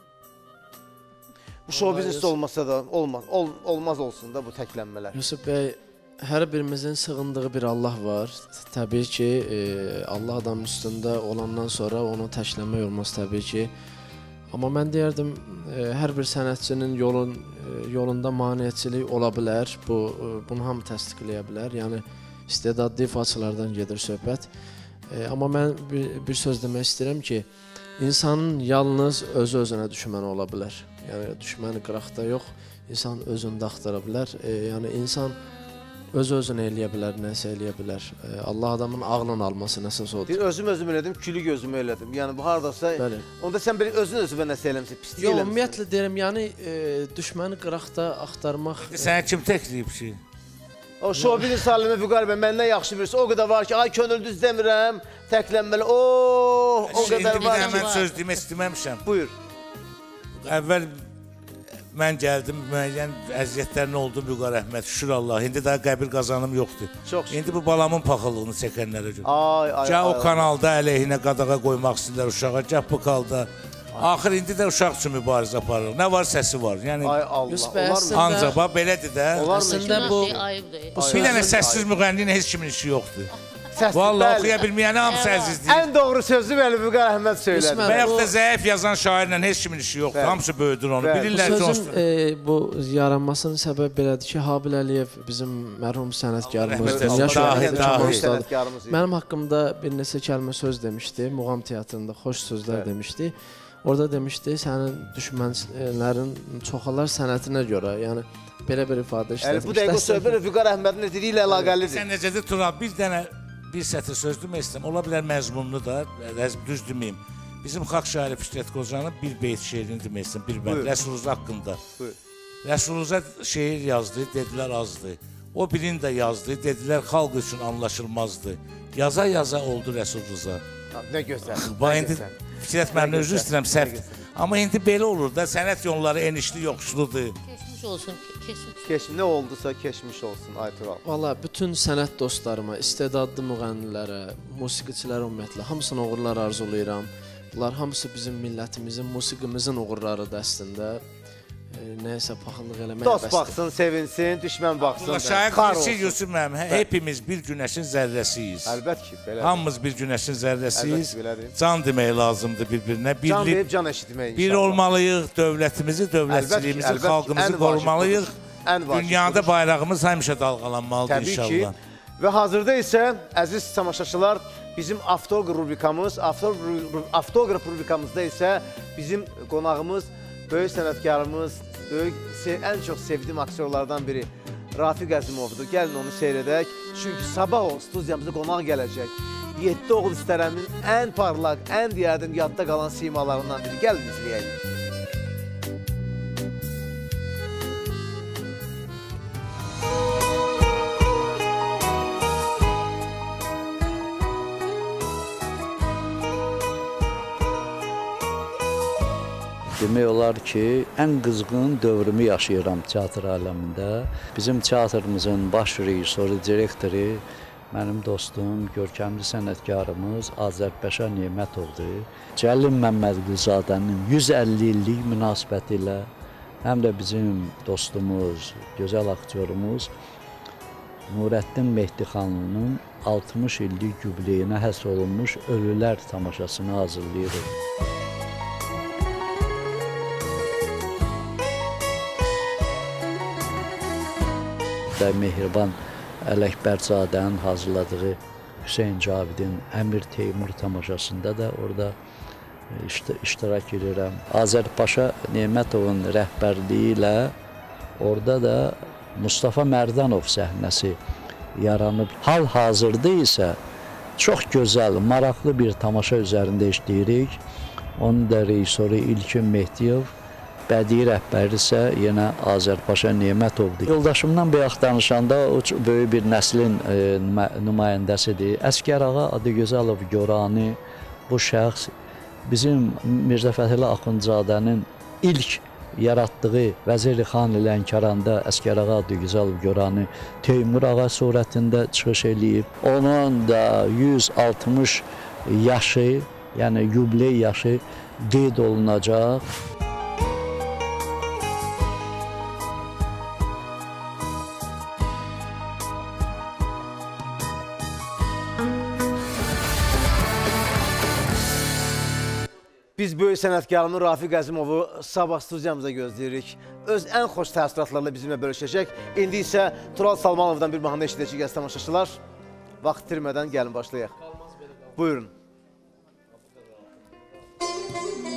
Bu show biznesdə olmasa da olmaz, ol, olmaz olsun da bu təklənmələr. Yusuf bəy, hər birimizin sığındığı bir Allah var. Təbii ki, e, Allah adamın üstündə olandan sonra onu təkləmək olmaz təbii ki. Amma mən deyərdim, e, hər bir sənətçinin yolun e, yolunda maneəçilik ola bilər. Bu e, bunu hamı təsdiqləyə bilər. Yəni istedadlı ifaçılardan gedir söhbət. E, amma mən bir, bir söz demək istəyirəm ki, insanın yalnız özü-özünə düşməni ola bilər. Yəni düşməni qıraqda yox, insan özündə axtara bilər. E, yəni insan öz-özünə eləyə bilər, nəsə eləyə bilər. E, Allah adamın ağlını alması nəsəsə odur. Deyir, özüm özümü elədim, külük özümü elədim. Yəni bu hardasa, Bəli. onda sən bir özün özünə nəsə eləmişsin, pislik Yox, eləmişsin. ümumiyyətlə deyirəm, yəni e, düşməni qıraqda axtarmaq... Sənə kim təkləyib ki? O şoubizin salimi Vüqar bəy, məndən yaxşı birisi. O qədər var ki, ay könüldüz demirəm, təklənməli, ooo, o qədər var ki. İndi mən söz demək istəməmişəm. Buyur. Əvvəl mən gəldim, müəyyən əziyyətlərin oldu Vüqar Əhməd, şükür Allah. İndi daha qəbir qazanım yoxdur. Çox İndi bu balamın paxıllığını çəkənlərə görə. Ay, ay, Gəh ay. o kanalda əleyhinə qadağa qoymaq istəyirlər uşağa, gəh bu kalda. Axır indi də uşaq üçün mübarizə aparır. Nə var, səsi var. Yəni, ay Allah, olar mı? Ancaq bax, belədir də. Əslində bu... Bir dənə səssiz müğənninin heç kimin işi yoxdur. Səssiz, Vallahi oxuya bilməyəni hamısı əzizdir. Ən doğru sözü bəli Vüqar Əhməd söylədi. Və yaxud da zəif yazan şairlə heç kimin işi yoxdur. Hamısı böyüdür onu. Bilirlər Bu ki, sözün e, bu yaranmasının səbəbi belədir ki, Habil Əliyev bizim mərhum sənətkarımız, dünya şöhrətli Kamal ustadı. Mənim haqqımda bir neçə kəlmə söz demişdi, Muğam teatrında xoş sözlər demişdi. Orada demişdi, sənin düşmənlərin çoxalar sənətinə görə, yəni belə bir ifadə işlətmişdir. Bu dəqiqə söhbət Vüqar Əhmədin dediyi ilə əlaqəlidir. Sən necədir Tural, bir dənə bir sətir söz demək istəyirəm. Ola bilər məzmunlu da, düz deməyim. Bizim xalq şairi Fikrət Qocanın bir beyt şeirini demək istəyirəm, bir bənd, Rəsuluzə haqqında. Rəsuluzə şeir yazdı, dedilər azdı. O birini də yazdı, dedilər xalq üçün anlaşılmazdı. Yaza-yaza oldu Rəsuluzə. Nə gözəl. Bax, indi Fikrət mənim özür istəyirəm, səhv. Amma indi belə olur da, sənət yolları enişli, yoxuşludur. Keçmiş olsun, keçmiş. Keçmiş, nə oldusa keçmiş olsun, ay Tural. Valla, bütün sənət dostlarıma, istedadlı müğənnilərə, musiqiçilərə ümumiyyətlə, hamısını uğurlar arzulayıram. Bunlar hamısı bizim millətimizin, musiqimizin uğurlarıdır əslində. Nəyəsə paxıllıq eləmək Dost baxsın, sevinsin, düşmən baxsın. Şair deyirsə, Yusuf müəllim, hepimiz bir günəşin zərrəsiyiz. Əlbət ki, belədir. Hamımız bir günəşin zərrəsiyiz. Can demək lazımdır bir-birinə. Can deyib, can eşitmək inşallah. Bir olmalıyıq, dövlətimizi, dövlətçiliyimizi, xalqımızı qorumalıyıq. Dünyada bayrağımız həmişə dalğalanmalıdır inşallah. Təbii ki. Və hazırda isə, əziz tamaşaçılar, bizim avtoqraf rubrikamız, avtoqraf rubrikamızda isə bizim qonağımız, böyük sənətkarımız, ən çox sevdiyim aktyorlardan biri Rafiq Əzimovdur. Gəlin onu seyr edək. Çünki sabah o studiyamıza qonaq gələcək. Yeddi oğul istərəmin ən parlaq, ən deyərdim, yadda qalan simalarından biri. Gəlin izləyək. Demək olar ki, ən qızğın dövrümü yaşayıram teatr aləmində. Bizim teatrımızın baş rejissoru, direktoru, mənim dostum, görkəmli sənətkarımız Azərbəşər Nemətovdur. Cəlil Məmmədquluzadənin yüz əlli illik münasibəti ilə həm də bizim dostumuz, gözəl aktyorumuz Nurəddin Mehdixanlının altmış illik yubileyinə həsr olunmuş Ölülər tamaşasını hazırlayırıq. Və Mehriban Ələkbərzadənin hazırladığı Hüseyn Cavidin Əmir Teymur tamaşasında da orada iştirak edirəm. Azərpaşa Nemətovun rəhbərliyi ilə orada da Mustafa Mərdanov səhnəsi yaranıb. Hal-hazırda isə çox gözəl, maraqlı bir tamaşa üzərində işləyirik. Onun da rejissoru İlkin Mehdiyev, bədii rəhbəri isə yenə Azərpaşa Nemətovdur. Yoldaşımdan bayaq danışanda o böyük bir nəslin e, nümayəndəsidir. Əskərağa Adıgözəlov Gorani bu şəxs bizim Mirzə Fətəli Axundzadənin ilk yaratdığı Vəziri Xan Lənkəranda Əskərağa Adıgözəlov Gorani Teymur ağa surətində çıxış eləyib. Onun da yüz altmış yaşı, yəni yubiley yaşı qeyd olunacaq. Biz böyük sənətkarımız Rafiq Əzimovu sabah studiyamıza gözləyirik. Öz ən xoş təəssüratlarla bizimlə bölüşəcək. İndi isə Tural Salmanovdan bir mahnı eşidəcək əziz tamaşaçılar. Vaxt itirmədən gəlin başlayaq. Buyurun.